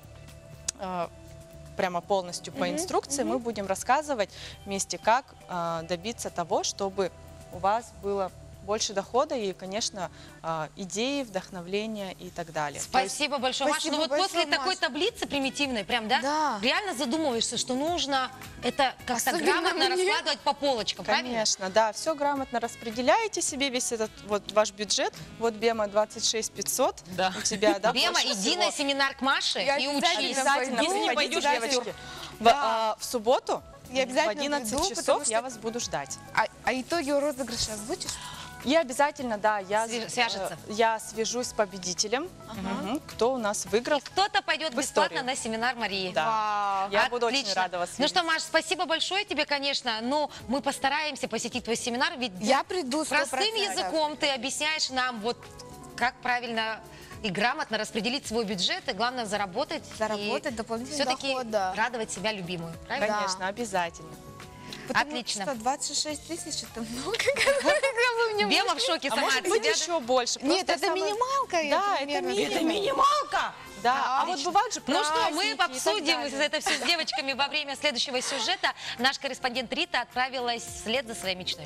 [SPEAKER 5] прямо полностью по инструкции. Мы будем рассказывать вместе, как добиться того, чтобы у вас было больше дохода и, конечно, идеи, вдохновления и так далее.
[SPEAKER 1] Спасибо большое, Маша.
[SPEAKER 3] спасибо
[SPEAKER 1] Ну вот
[SPEAKER 3] большое,
[SPEAKER 1] после такой
[SPEAKER 3] Маш.
[SPEAKER 1] таблицы примитивной, прям, да,
[SPEAKER 3] Да.
[SPEAKER 1] реально задумываешься, что нужно это как-то
[SPEAKER 3] Особенно
[SPEAKER 1] грамотно
[SPEAKER 3] мне.
[SPEAKER 1] раскладывать по полочкам, правильно?
[SPEAKER 5] Конечно, да, все грамотно распределяете себе, весь этот вот ваш бюджет. Вот Бема 26 500
[SPEAKER 2] Да.
[SPEAKER 5] у тебя, да,
[SPEAKER 1] Бема,
[SPEAKER 5] больше
[SPEAKER 1] иди
[SPEAKER 5] всего.
[SPEAKER 1] на семинар к Маше
[SPEAKER 3] Я
[SPEAKER 1] и
[SPEAKER 3] обязательно
[SPEAKER 1] учись.
[SPEAKER 5] Обязательно
[SPEAKER 2] Если не
[SPEAKER 5] приходите,
[SPEAKER 2] пойдешь,
[SPEAKER 5] девочки.
[SPEAKER 3] Да.
[SPEAKER 5] В субботу
[SPEAKER 3] Я
[SPEAKER 5] в
[SPEAKER 3] обязательно
[SPEAKER 5] 11
[SPEAKER 3] приду,
[SPEAKER 5] часов
[SPEAKER 3] потому что-
[SPEAKER 5] я вас буду ждать.
[SPEAKER 3] А итоги розыгрыша озвучишь?
[SPEAKER 5] И обязательно, да,
[SPEAKER 1] Свяжется.
[SPEAKER 5] я свяжусь с победителем, кто у нас выиграл.
[SPEAKER 1] Кто-то пойдет
[SPEAKER 5] В
[SPEAKER 1] бесплатно
[SPEAKER 5] историю.
[SPEAKER 1] на семинар Марии.
[SPEAKER 5] Да. Я буду очень
[SPEAKER 1] Отлично.
[SPEAKER 5] рада вас
[SPEAKER 1] Ну
[SPEAKER 5] видеть.
[SPEAKER 1] что, Маш, спасибо большое тебе, конечно, но мы постараемся посетить твой семинар, ведь
[SPEAKER 3] Я приду 100%.
[SPEAKER 1] простым языком ты объясняешь нам, вот как правильно и грамотно распределить свой бюджет, и главное заработать.
[SPEAKER 3] Заработать дополнительный
[SPEAKER 1] все-таки
[SPEAKER 3] доход, да.
[SPEAKER 1] радовать себя любимую. Правильно?
[SPEAKER 3] Да.
[SPEAKER 5] Конечно, обязательно.
[SPEAKER 3] Потому
[SPEAKER 1] Отлично.
[SPEAKER 3] что 26 тысяч это много, как вы мне
[SPEAKER 1] Бема в
[SPEAKER 3] можете-
[SPEAKER 1] шоке
[SPEAKER 5] А
[SPEAKER 1] сама
[SPEAKER 5] может
[SPEAKER 1] от
[SPEAKER 5] быть
[SPEAKER 1] себя.
[SPEAKER 5] еще больше.
[SPEAKER 3] Нет,
[SPEAKER 5] Просто
[SPEAKER 3] это
[SPEAKER 5] самое-
[SPEAKER 3] минималка.
[SPEAKER 5] Да, это
[SPEAKER 3] примерно.
[SPEAKER 5] минималка. Да, а вот
[SPEAKER 1] Отлично.
[SPEAKER 5] бывают же
[SPEAKER 1] Ну что, мы
[SPEAKER 5] праздники и так
[SPEAKER 1] обсудим
[SPEAKER 5] далее.
[SPEAKER 1] это все с девочками во время следующего сюжета. Наш корреспондент Рита отправилась вслед за своей мечтой.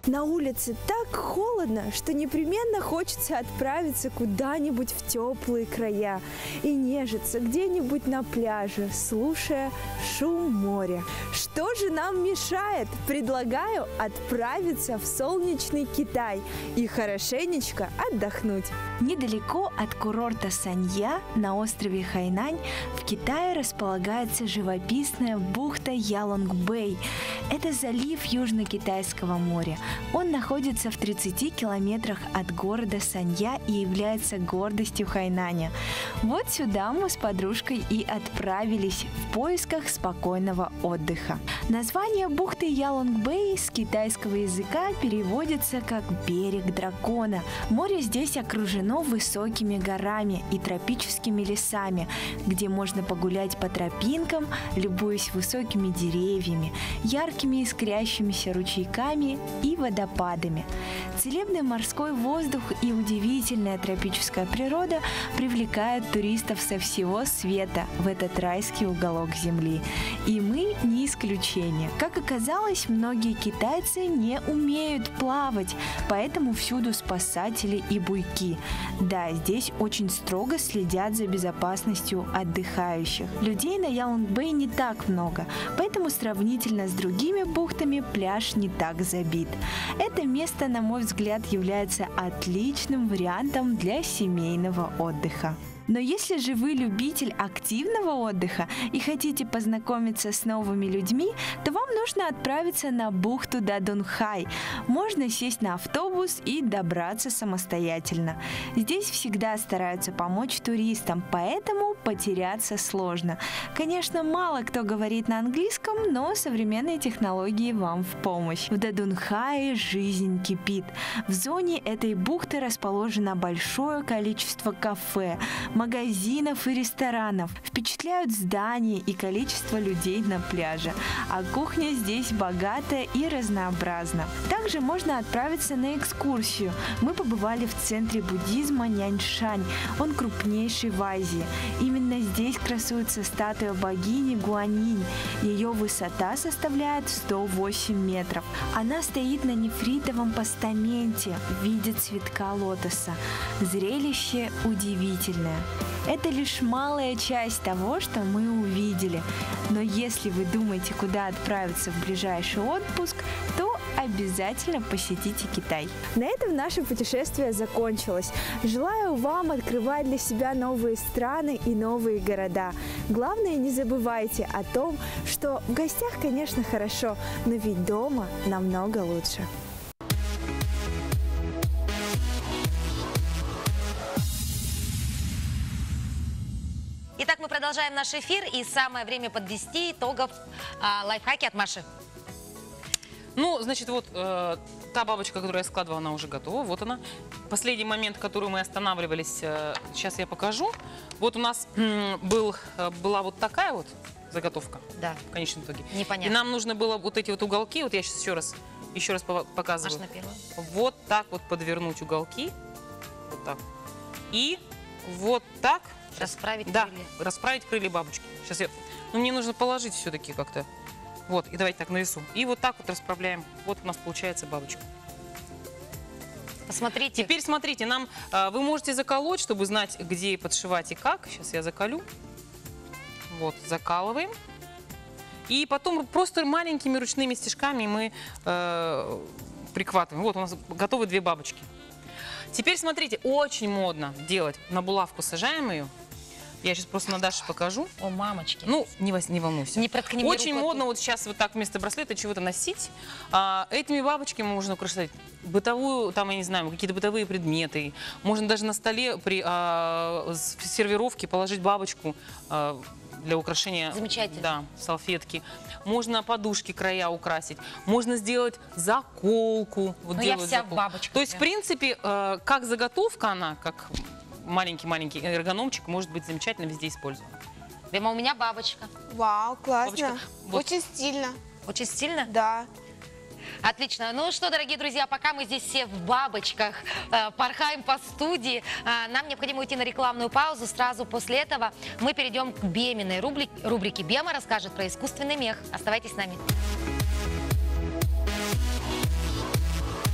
[SPEAKER 6] На улице так холодно, что непременно хочется отправиться куда-нибудь в теплые края и нежиться где-нибудь на пляже, слушая шум моря. Что же нам мешает? Предлагаю отправиться в солнечный Китай и хорошенечко отдохнуть. Недалеко от курорта Санья на острове Хайнань в Китае располагается живописная бухта Ялонг-Бэй. Это залив Южно-Китайского моря. Он находится в 30 километрах от города Санья и является гордостью Хайнаня. Вот сюда мы с подружкой и отправились в поисках спокойного отдыха. Название бухты Ялонг-Бэй с китайского языка переводится как «берег дракона». Море здесь окружено высокими горами и тропическими лесами, где можно погулять по тропинкам, любуясь высокими деревьями, яркими искрящимися ручейками и водопадами. Целебный морской воздух и удивительная тропическая природа привлекают туристов со всего света в этот райский уголок земли. И мы не исключение. Как оказалось, многие китайцы не умеют плавать, поэтому всюду спасатели и буйки. Да, здесь очень строго следят за безопасностью отдыхающих. Людей на Ялонг-Бэй не так много, поэтому сравнительно с другими бухтами пляж не так забит. Это место, на мой взгляд, является отличным вариантом для семейного отдыха. Но если же вы любитель активного отдыха и хотите познакомиться с новыми людьми, то вам нужно отправиться на бухту Дадунхай. Можно сесть на автобус и добраться самостоятельно. Здесь всегда стараются помочь туристам, поэтому потеряться сложно. Конечно, мало кто говорит на английском, но современные технологии вам в помощь. В Дадунхае жизнь кипит. В зоне этой бухты расположено большое количество кафе, магазинов и ресторанов. Впечатляют здания и количество людей на пляже. А кухня здесь богатая и разнообразна. Также можно отправиться на экскурсию. Мы побывали в центре буддизма Няньшань. Он крупнейший в Азии. Именно здесь красуется статуя богини Гуаньинь. Ее высота составляет 108 метров. Она стоит на нефритовом постаменте в виде цветка лотоса. Зрелище удивительное. Это лишь малая часть того, что мы увидели. Но если вы думаете, куда отправиться в ближайший отпуск, то обязательно посетите Китай. На этом наше путешествие закончилось. Желаю вам открывать для себя новые страны и новые города. Главное, не забывайте о том, что в гостях, конечно, хорошо, но ведь дома намного лучше.
[SPEAKER 1] Итак, мы продолжаем наш эфир, и самое время подвести итогов лайфхаки от Маши.
[SPEAKER 2] Ну, значит, вот та бабочка, которую я складывала, она уже готова. Вот она. Последний момент, который мы останавливались, сейчас я покажу. Вот у нас была вот такая вот заготовка.
[SPEAKER 1] Да.
[SPEAKER 2] В конечном итоге.
[SPEAKER 1] Непонятно.
[SPEAKER 2] И нам нужно было вот эти вот уголки, вот я сейчас еще раз показываю.
[SPEAKER 1] Маш, на первую.
[SPEAKER 2] Вот так вот подвернуть уголки. Вот так. И вот так.
[SPEAKER 1] Расправить
[SPEAKER 2] крылья.
[SPEAKER 1] Да,
[SPEAKER 2] расправить крылья бабочки. Сейчас я... Ну, мне нужно положить все-таки как-то. Вот, и давайте так нарисуем. И вот так вот расправляем. Вот у нас получается бабочка.
[SPEAKER 1] Посмотрите.
[SPEAKER 2] Теперь смотрите, вы можете заколоть, чтобы знать, где подшивать и как. Сейчас я заколю. Вот, закалываем. И потом просто маленькими ручными стежками мы прихватываем. Вот у нас готовы две бабочки. Теперь смотрите, очень модно делать. На булавку сажаем ее. Я сейчас просто на Даше покажу.
[SPEAKER 1] О, мамочки.
[SPEAKER 2] Ну, не волнуйся.
[SPEAKER 1] Не проткни мне
[SPEAKER 2] Очень
[SPEAKER 1] руку.
[SPEAKER 2] модно вот сейчас вот так вместо браслета чего-то носить. Этими бабочками можно украшать бытовую, там, я не знаю, какие-то бытовые предметы. Можно даже на столе при сервировке положить бабочку для украшения.
[SPEAKER 1] Замечательно.
[SPEAKER 2] Да, салфетки. Можно подушки края украсить. Можно сделать заколку. Вот
[SPEAKER 1] я вся
[SPEAKER 2] заколку.
[SPEAKER 1] в бабочках.
[SPEAKER 2] То есть, в принципе, как заготовка она, как маленький-маленький эргономчик, может быть замечательно везде использован.
[SPEAKER 1] Прямо у меня бабочка.
[SPEAKER 3] Вау, классно.
[SPEAKER 2] Бабочка, вот.
[SPEAKER 3] Очень стильно.
[SPEAKER 1] Очень стильно?
[SPEAKER 3] Да.
[SPEAKER 1] Отлично. Ну что, дорогие друзья, пока мы здесь все в бабочках порхаем по студии, нам необходимо уйти на рекламную паузу. Сразу после этого мы перейдем к Беминой рубрике. Бема расскажет про искусственный мех. Оставайтесь с нами.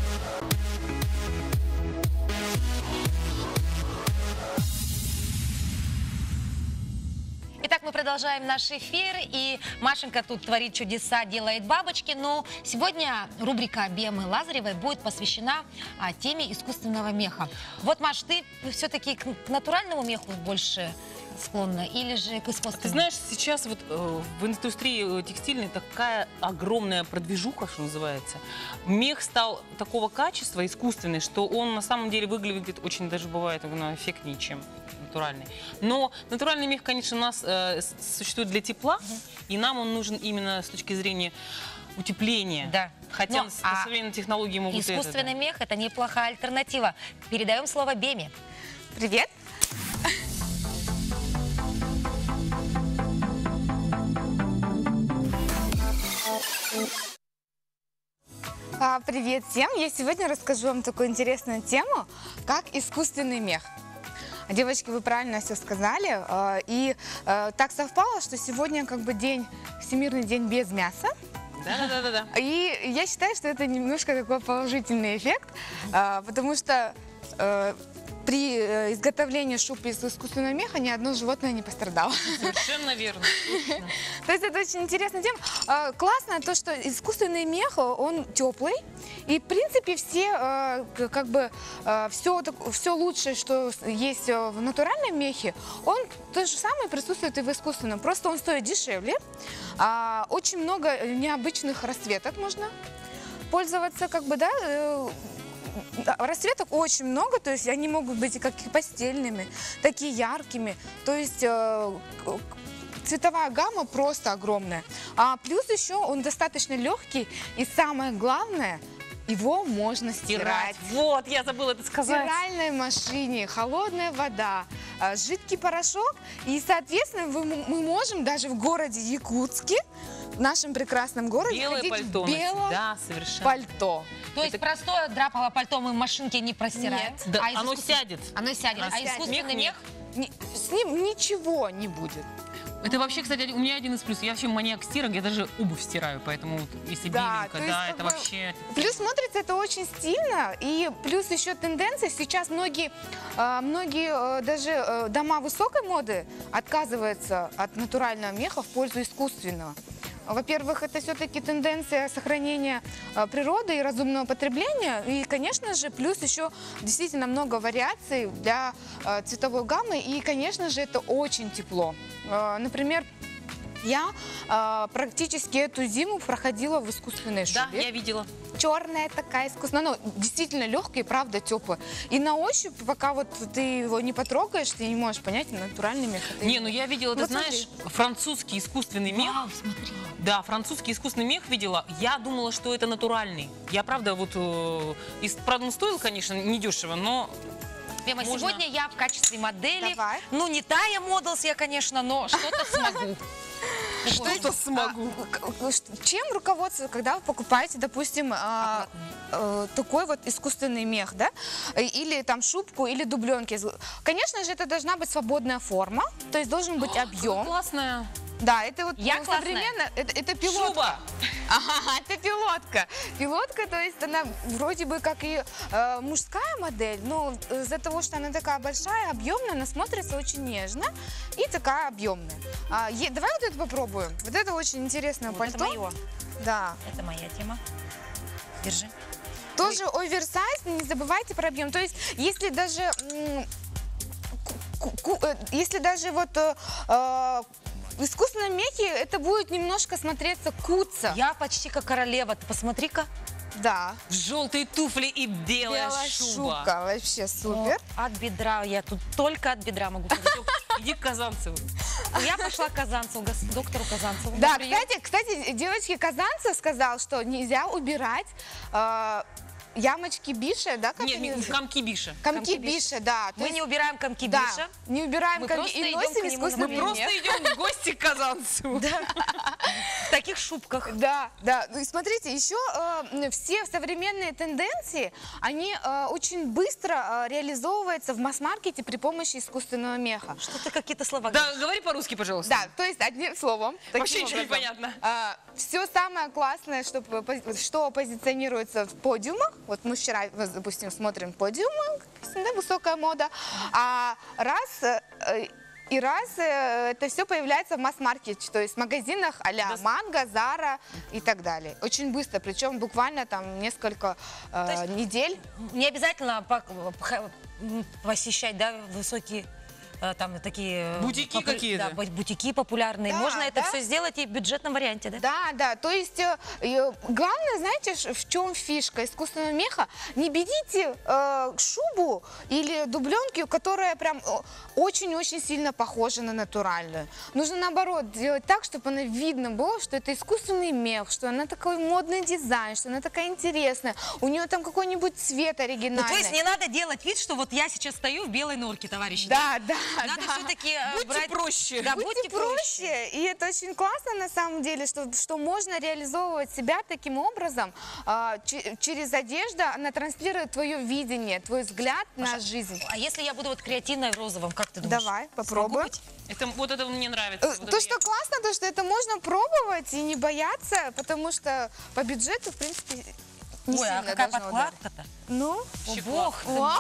[SPEAKER 1] продолжаем наш эфир, и Машенька тут творит чудеса, делает бабочки, но сегодня рубрика Бемы Лазаревой будет посвящена теме искусственного меха. Вот, Маш, ты все-таки к натуральному меху больше склонна или же к искусственному?
[SPEAKER 2] Ты знаешь, сейчас вот в индустрии текстильной такая огромная продвижуха, что называется. Мех стал такого качества искусственный, что он на самом деле выглядит очень даже бывает эффектнее, чем натуральный. Но натуральный мех, конечно, у нас существует для тепла, и нам он нужен именно с точки зрения утепления.
[SPEAKER 1] Да.
[SPEAKER 2] Хотя современные технологии могут
[SPEAKER 1] искусственный мех – это неплохая альтернатива. Передаем слово Беме.
[SPEAKER 3] Привет. Привет всем! Я сегодня расскажу вам такую интересную тему, как искусственный мех. Девочки, вы правильно все сказали. И так совпало, что сегодня как бы Всемирный день без мяса.
[SPEAKER 2] Да.
[SPEAKER 3] И я считаю, что это немножко такой положительный эффект, потому что при изготовлении шуб из искусственного меха ни одно животное не пострадало.
[SPEAKER 2] Совершенно верно.
[SPEAKER 3] То есть это очень интересная тема. Классно то, что искусственный мех, он теплый. И, в принципе, все лучшее, что есть в натуральном мехе, он то же самое присутствует и в искусственном. Просто он стоит дешевле. Очень много необычных расцветок можно пользоваться, расцветок очень много, то есть они могут быть как постельными, так и яркими. То есть цветовая гамма просто огромная. Плюс еще он достаточно легкий, и самое главное, его можно стирать.
[SPEAKER 2] Вот, я забыла это сказать.
[SPEAKER 3] В стиральной машине, холодная вода, жидкий порошок. И, соответственно, мы можем даже в городе Якутске, в нашем прекрасном городе,
[SPEAKER 2] белое пальто,
[SPEAKER 3] в белом пальто.
[SPEAKER 1] То есть простое драповое пальто мы в машинке не простираем?
[SPEAKER 2] Нет, оно сядет.
[SPEAKER 1] Оно сядет. А искусственный мех?
[SPEAKER 3] С ним ничего не будет.
[SPEAKER 2] Это вообще, кстати, у меня один из плюсов. Я вообще маньяк стирок, я даже обувь стираю, поэтому если беленько, это вообще...
[SPEAKER 3] Плюс смотрится это очень стильно, и плюс еще тенденция. Сейчас многие даже дома высокой моды отказываются от натурального меха в пользу искусственного. Во-первых, это все-таки тенденция сохранения природы и разумного потребления. И, конечно же, плюс еще действительно много вариаций для цветовой гаммы. И, конечно же, это очень тепло. Например, я практически эту зиму проходила в искусственной шубе.
[SPEAKER 2] Да, я видела.
[SPEAKER 3] Черная такая искусственная, но действительно легкая и правда теплая. И на ощупь, пока вот ты его не потрогаешь, ты не можешь понять, натуральный мех.
[SPEAKER 2] Не, ну я видела, ты знаешь, французский искусственный мех.
[SPEAKER 1] Вау, смотри.
[SPEAKER 2] Да, французский искусственный мех видела. Я думала, что это натуральный. Я, правда, правда, он стоил, конечно, недешево, но...
[SPEAKER 1] Бема, сегодня я в качестве модели.
[SPEAKER 3] Давай.
[SPEAKER 1] Ну, не Тая Моделс я, конечно, но что-то смогу.
[SPEAKER 2] Что-то смогу.
[SPEAKER 3] Чем руководствоваться, когда вы покупаете, допустим, такой вот искусственный мех, да? Или там шубку, или дубленки? Конечно же, это должна быть свободная форма, то есть должен быть объем.
[SPEAKER 2] Классная.
[SPEAKER 3] Да, это вот
[SPEAKER 1] Я
[SPEAKER 3] современно, это пилотка.
[SPEAKER 2] Шуба.
[SPEAKER 3] Ага, это пилотка. Пилотка, то есть она вроде бы как и мужская модель, но из-за того, что она такая большая, объемная, она смотрится очень нежно и такая объемная. Давай вот это попробуем. Вот это очень интересное пальто.
[SPEAKER 1] Это мое.
[SPEAKER 3] Да.
[SPEAKER 1] Это моя тема. Держи.
[SPEAKER 3] Тоже оверсайз, не забывайте про объем. То есть, если даже в искусственном мехе это будет немножко смотреться куца.
[SPEAKER 1] Я почти как королева. Ты посмотри-ка.
[SPEAKER 3] Да.
[SPEAKER 2] Желтые туфли и белая шуба.
[SPEAKER 3] Шубка, вообще супер.
[SPEAKER 1] От бедра. Я тут только от бедра могу.
[SPEAKER 2] Иди к Казанцеву.
[SPEAKER 1] Я пошла к Казанцеву, к доктору Казанцеву.
[SPEAKER 3] Да, кстати, девочки, Казанцев сказал, что нельзя убирать ямочки биша, да?
[SPEAKER 2] Нет, комки биша.
[SPEAKER 3] Комки биша, да.
[SPEAKER 1] Мы не убираем комки
[SPEAKER 3] да,
[SPEAKER 1] биша.
[SPEAKER 3] не убираем
[SPEAKER 1] Мы
[SPEAKER 3] комки и носим искусственный
[SPEAKER 2] Мы просто идем в гости к Казанцеву.
[SPEAKER 1] В таких шубках.
[SPEAKER 3] Да, да. И смотрите, еще все современные тенденции, они очень быстро реализовываются в масс-маркете при помощи искусственного меха.
[SPEAKER 1] Что ты какие-то слова
[SPEAKER 2] Да,
[SPEAKER 1] говоришь?
[SPEAKER 2] говори по-русски, пожалуйста.
[SPEAKER 3] Да, то есть одним словом.
[SPEAKER 2] Вообще ничего не понятно.
[SPEAKER 3] Все самое классное, что позиционируется в подиумах. Вот мы вчера, допустим, смотрим подиумы, да, высокая мода. И это все появляется в масс-маркете, то есть в магазинах а-ля Манго, Зара и так далее. Очень быстро, причем буквально там несколько недель.
[SPEAKER 1] Не обязательно посещать, да, высокие там такие...
[SPEAKER 2] Бутики какие-то.
[SPEAKER 1] Да, бутики популярные.
[SPEAKER 3] Да,
[SPEAKER 1] Можно это
[SPEAKER 3] да.
[SPEAKER 1] все сделать и в бюджетном варианте, да?
[SPEAKER 3] Да, да, то есть главное, знаете, в чем фишка искусственного меха? Не берите шубу или дубленку, которая прям очень-очень сильно похожа на натуральную. Нужно наоборот делать так, чтобы она видно было, что это искусственный мех, что она такой модный дизайн, что она такая интересная, у нее там какой-нибудь цвет оригинальный.
[SPEAKER 1] Ну, то есть не надо делать вид, что вот я сейчас стою в белой норке, товарищи.
[SPEAKER 3] Да, да.
[SPEAKER 1] Надо
[SPEAKER 3] да.
[SPEAKER 1] все-таки
[SPEAKER 2] Будьте проще.
[SPEAKER 1] Да,
[SPEAKER 3] Будьте проще. И это очень классно на самом деле, что можно реализовывать себя таким образом. Через одежду она транслирует твое видение, твой взгляд на жизнь.
[SPEAKER 1] А если я буду вот креативной в розовом, как ты думаешь?
[SPEAKER 3] Давай,
[SPEAKER 1] Смогу
[SPEAKER 3] попробуй.
[SPEAKER 1] быть?
[SPEAKER 2] Вот это мне нравится. Вот
[SPEAKER 3] То,
[SPEAKER 2] это
[SPEAKER 3] что классно, то, что это можно пробовать и не бояться, потому что по бюджету, в принципе, не
[SPEAKER 1] Ой,
[SPEAKER 3] сильно
[SPEAKER 1] а какая
[SPEAKER 3] должно ударить.
[SPEAKER 1] подкладка-то?
[SPEAKER 3] Ну,
[SPEAKER 1] О, бог ты
[SPEAKER 3] Вау.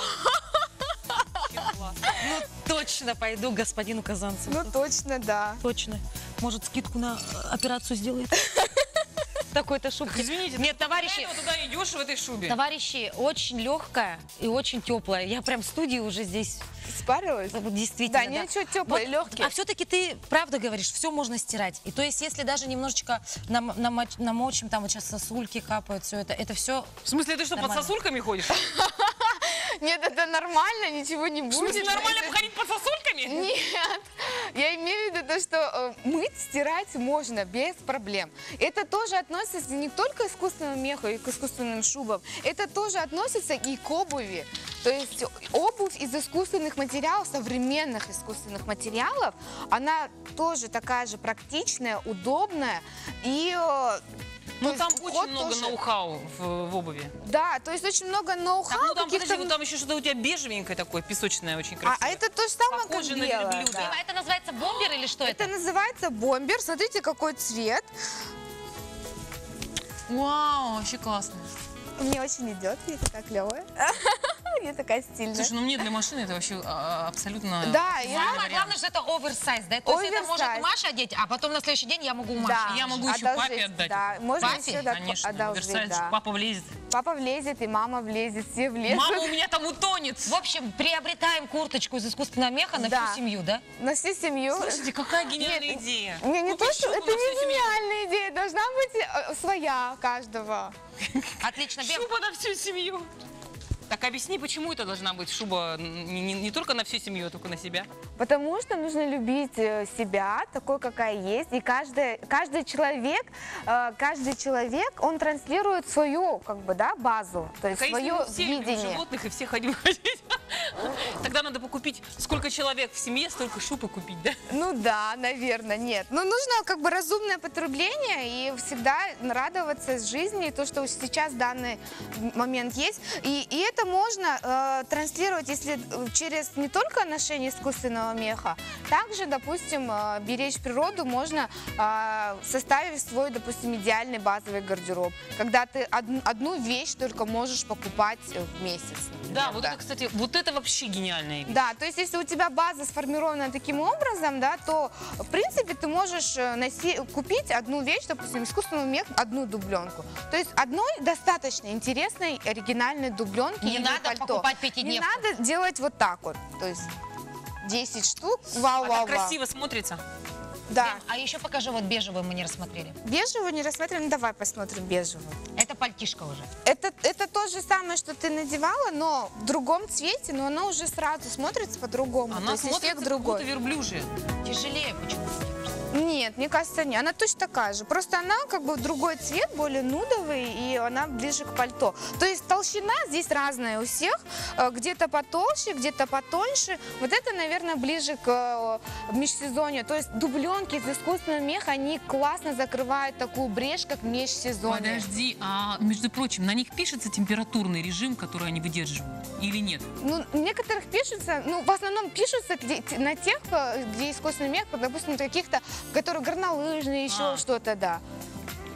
[SPEAKER 1] Ну, точно пойду к господину Казанцеву.
[SPEAKER 3] ну точно, да.
[SPEAKER 1] Точно. Может, скидку на операцию сделает? Такой-то шубки.
[SPEAKER 2] Извините,
[SPEAKER 1] Нет, товарищи,
[SPEAKER 2] ты туда идешь в этой шубе.
[SPEAKER 1] товарищи, очень легкая и очень теплая. Я прям в студии уже здесь
[SPEAKER 3] Спарилась?
[SPEAKER 1] действительно.
[SPEAKER 3] Да, ничего, теплые, легкие.
[SPEAKER 1] А все-таки ты правда говоришь, все можно стирать. И то есть, если даже немножечко намочим, там вот сейчас сосульки капают, все это все.
[SPEAKER 2] В смысле, ты что, под
[SPEAKER 1] Нормально.
[SPEAKER 2] сосульками ходишь?
[SPEAKER 3] Нет, это нормально, ничего не
[SPEAKER 2] В
[SPEAKER 3] будет.
[SPEAKER 2] смысле, нормально походить под сосульками?
[SPEAKER 3] Нет, я имею в виду то, что мыть, стирать можно без проблем. Это тоже относится не только к искусственному меху и к искусственным шубам, это тоже относится и к обуви. То есть обувь из искусственных материалов, современных искусственных материалов, она тоже такая же практичная, удобная и...
[SPEAKER 2] Ну,
[SPEAKER 3] то
[SPEAKER 2] там
[SPEAKER 3] есть
[SPEAKER 2] очень
[SPEAKER 3] уход
[SPEAKER 2] много
[SPEAKER 3] тоже.
[SPEAKER 2] ноу-хау в обуви.
[SPEAKER 3] Да, то есть очень много ноу-хау.
[SPEAKER 2] Так, ну там,
[SPEAKER 3] каких-то-
[SPEAKER 2] подожди, ну там еще что-то у тебя бежевенькое такое, песочное, очень красивое.
[SPEAKER 3] А это то же самое,
[SPEAKER 2] Похоже
[SPEAKER 3] как
[SPEAKER 2] на
[SPEAKER 3] белое.
[SPEAKER 2] верблюда.
[SPEAKER 3] да.
[SPEAKER 1] А это называется бомбер или что это?
[SPEAKER 3] Это называется бомбер. Смотрите, какой цвет.
[SPEAKER 2] Вау, вообще классно.
[SPEAKER 3] Мне очень идет, я такая клевая. Я такая стильная.
[SPEAKER 2] Слушай, ну мне для машины это вообще абсолютно...
[SPEAKER 3] Да, и
[SPEAKER 1] Самое главное, что это оверсайз, да? То есть это может
[SPEAKER 3] Оверсайз.
[SPEAKER 1] Маша одеть, а потом на следующий день я могу у Маши.
[SPEAKER 3] Да.
[SPEAKER 2] Я могу еще
[SPEAKER 3] Одолжить,
[SPEAKER 2] папе отдать.
[SPEAKER 3] да. Можно
[SPEAKER 1] Папе?
[SPEAKER 3] еще да,
[SPEAKER 2] Конечно,
[SPEAKER 3] одолжить,
[SPEAKER 2] оверсайз,
[SPEAKER 3] да.
[SPEAKER 2] папа влезет.
[SPEAKER 3] Папа влезет, и мама влезет, все влезут.
[SPEAKER 2] Мама у меня там утонет.
[SPEAKER 1] В общем, приобретаем курточку из искусственного меха на
[SPEAKER 3] Да.
[SPEAKER 1] всю семью, да?
[SPEAKER 3] На всю семью.
[SPEAKER 2] Слушайте, какая гениальная
[SPEAKER 3] Нет,
[SPEAKER 2] идея.
[SPEAKER 3] Не то,
[SPEAKER 2] Купить
[SPEAKER 3] что
[SPEAKER 2] шубу
[SPEAKER 3] это
[SPEAKER 2] на всю
[SPEAKER 3] не
[SPEAKER 2] семью.
[SPEAKER 3] гениальная идея, должна быть своя каждого.
[SPEAKER 1] Отлично.
[SPEAKER 2] Шуба на всю семью. Так объясни, почему это должна быть шуба не только на всю семью, а только на себя?
[SPEAKER 3] Потому что нужно любить себя такой, какая есть. И каждый человек, он транслирует свою, как бы, да, базу, то есть
[SPEAKER 2] Так, а если
[SPEAKER 3] свое
[SPEAKER 2] мы все любим
[SPEAKER 3] видение.
[SPEAKER 2] животных и все хотим ходить, тогда надо покупить, сколько человек в семье, столько шуб и купить, да?
[SPEAKER 3] Ну да, наверное, нет. Но нужно как бы разумное потребление и всегда радоваться жизни, то, что сейчас в данный момент есть. И это можно транслировать, если через не только ношение искусственного меха, также, допустим, беречь природу можно, составив свой, допустим, идеальный базовый гардероб, когда ты одну вещь только можешь покупать в месяц. например,
[SPEAKER 2] Да, вот это, кстати, вот это вообще гениальная вещь.
[SPEAKER 3] Да, то есть если у тебя база сформирована таким образом, да, то в принципе ты можешь купить одну вещь, допустим, искусственный мех, одну дубленку. То есть одной достаточно интересной, оригинальной дубленки.
[SPEAKER 1] Не
[SPEAKER 3] или
[SPEAKER 1] надо
[SPEAKER 3] пальто.
[SPEAKER 1] покупать
[SPEAKER 3] Не
[SPEAKER 1] пятидневку.
[SPEAKER 3] надо делать вот так вот. То есть 10 штук,
[SPEAKER 2] А
[SPEAKER 3] вау-вау-вау.
[SPEAKER 2] так красиво смотрится.
[SPEAKER 3] Да.
[SPEAKER 1] А еще покажи, вот бежевую мы не рассмотрели.
[SPEAKER 3] Бежевую не рассмотрели, ну давай посмотрим бежевую.
[SPEAKER 1] Это пальтишко уже.
[SPEAKER 3] Это то же самое, что ты надевала, но в другом цвете, но оно уже сразу смотрится по-другому. То
[SPEAKER 2] Она
[SPEAKER 3] есть
[SPEAKER 2] смотрится
[SPEAKER 3] эффект
[SPEAKER 2] как
[SPEAKER 3] другой.
[SPEAKER 2] будто верблюжья.
[SPEAKER 1] Тяжелее почему-то.
[SPEAKER 3] Нет, мне кажется, нет. Она точно такая же. Просто она как бы другой цвет, более нудовый, и она ближе к пальто. То есть толщина здесь разная у всех. Где-то потолще, где-то потоньше. Вот это, наверное, ближе к межсезонью. То есть дубленки из искусственного меха, они классно закрывают такую брешь, как межсезонье.
[SPEAKER 2] Подожди, а между прочим, на них пишется температурный режим, который они выдерживают, или нет?
[SPEAKER 3] Ну, некоторых пишутся, ну, в основном пишутся на тех, где искусственный мех, допустим, каких-то, которые горнолыжные, еще что-то, да.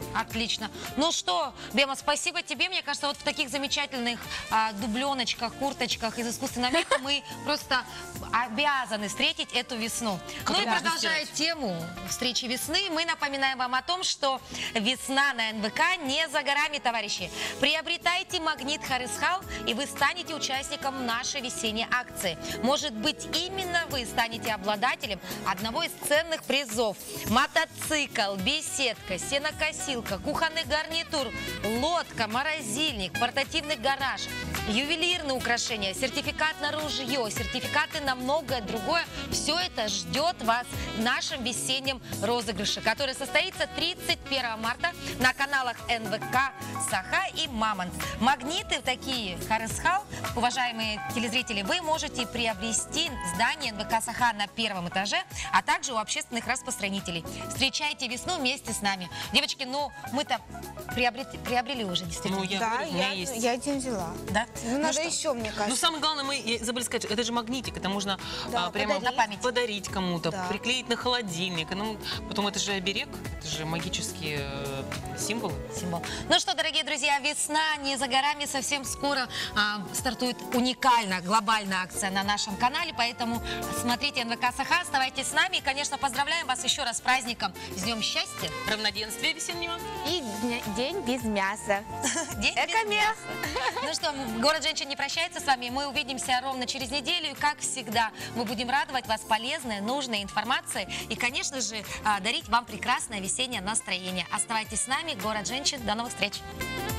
[SPEAKER 1] Отлично. Ну что, Бема, спасибо тебе. Мне кажется, вот в таких замечательных дубленочках, курточках из искусственного меха мы просто обязаны встретить эту весну. Ну и продолжая тему встречи весны, мы напоминаем вам о том, что весна на НВК не за горами, товарищи. Приобретайте магнит Харисхал, и вы станете участником нашей весенней акции. Может быть, именно вы станете обладателем одного из ценных призов. Мотоцикл, беседка, сенокосилка, кухонный гарнитур, лодка, морозильник, портативный гараж, ювелирные украшения, сертификат на ружье, сертификаты на многое другое. Все это ждет вас в нашем весеннем розыгрыше, который состоится 31 марта на каналах НВК Саха и Мамонт. Магниты такие Харисхал, уважаемые телезрители, вы можете приобрести в здании НВК Саха на первом этаже, а также у общественных распространителей. Встречайте весну вместе с нами. Девочки, ну мы-то приобрели уже, действительно.
[SPEAKER 2] Ну, у меня есть.
[SPEAKER 3] Я один взяла.
[SPEAKER 1] Да?
[SPEAKER 3] Ну, надо еще, мне кажется.
[SPEAKER 2] Ну, самое главное, мы забыли сказать, это же магнитик, это можно прямо подарить кому-то, приклеить на холодильник. Ну, потом это же оберег, это же магические символы.
[SPEAKER 1] Ну что, дорогие друзья, весна не за горами, совсем скоро стартует уникальная глобальная акция на нашем канале, поэтому смотрите НВК Саха, оставайтесь с нами и, конечно, поздравляем вас еще раз с праздником, с Днем счастья,
[SPEAKER 2] равноденствия весеннего
[SPEAKER 3] И день без мяса.
[SPEAKER 1] День без мяса. Ну что, город женщин не прощается с вами. Мы увидимся ровно через неделю. И, как всегда, мы будем радовать вас полезной, нужной информацией. И, конечно же, дарить вам прекрасное весеннее настроение. Оставайтесь с нами. Город женщин. До новых встреч.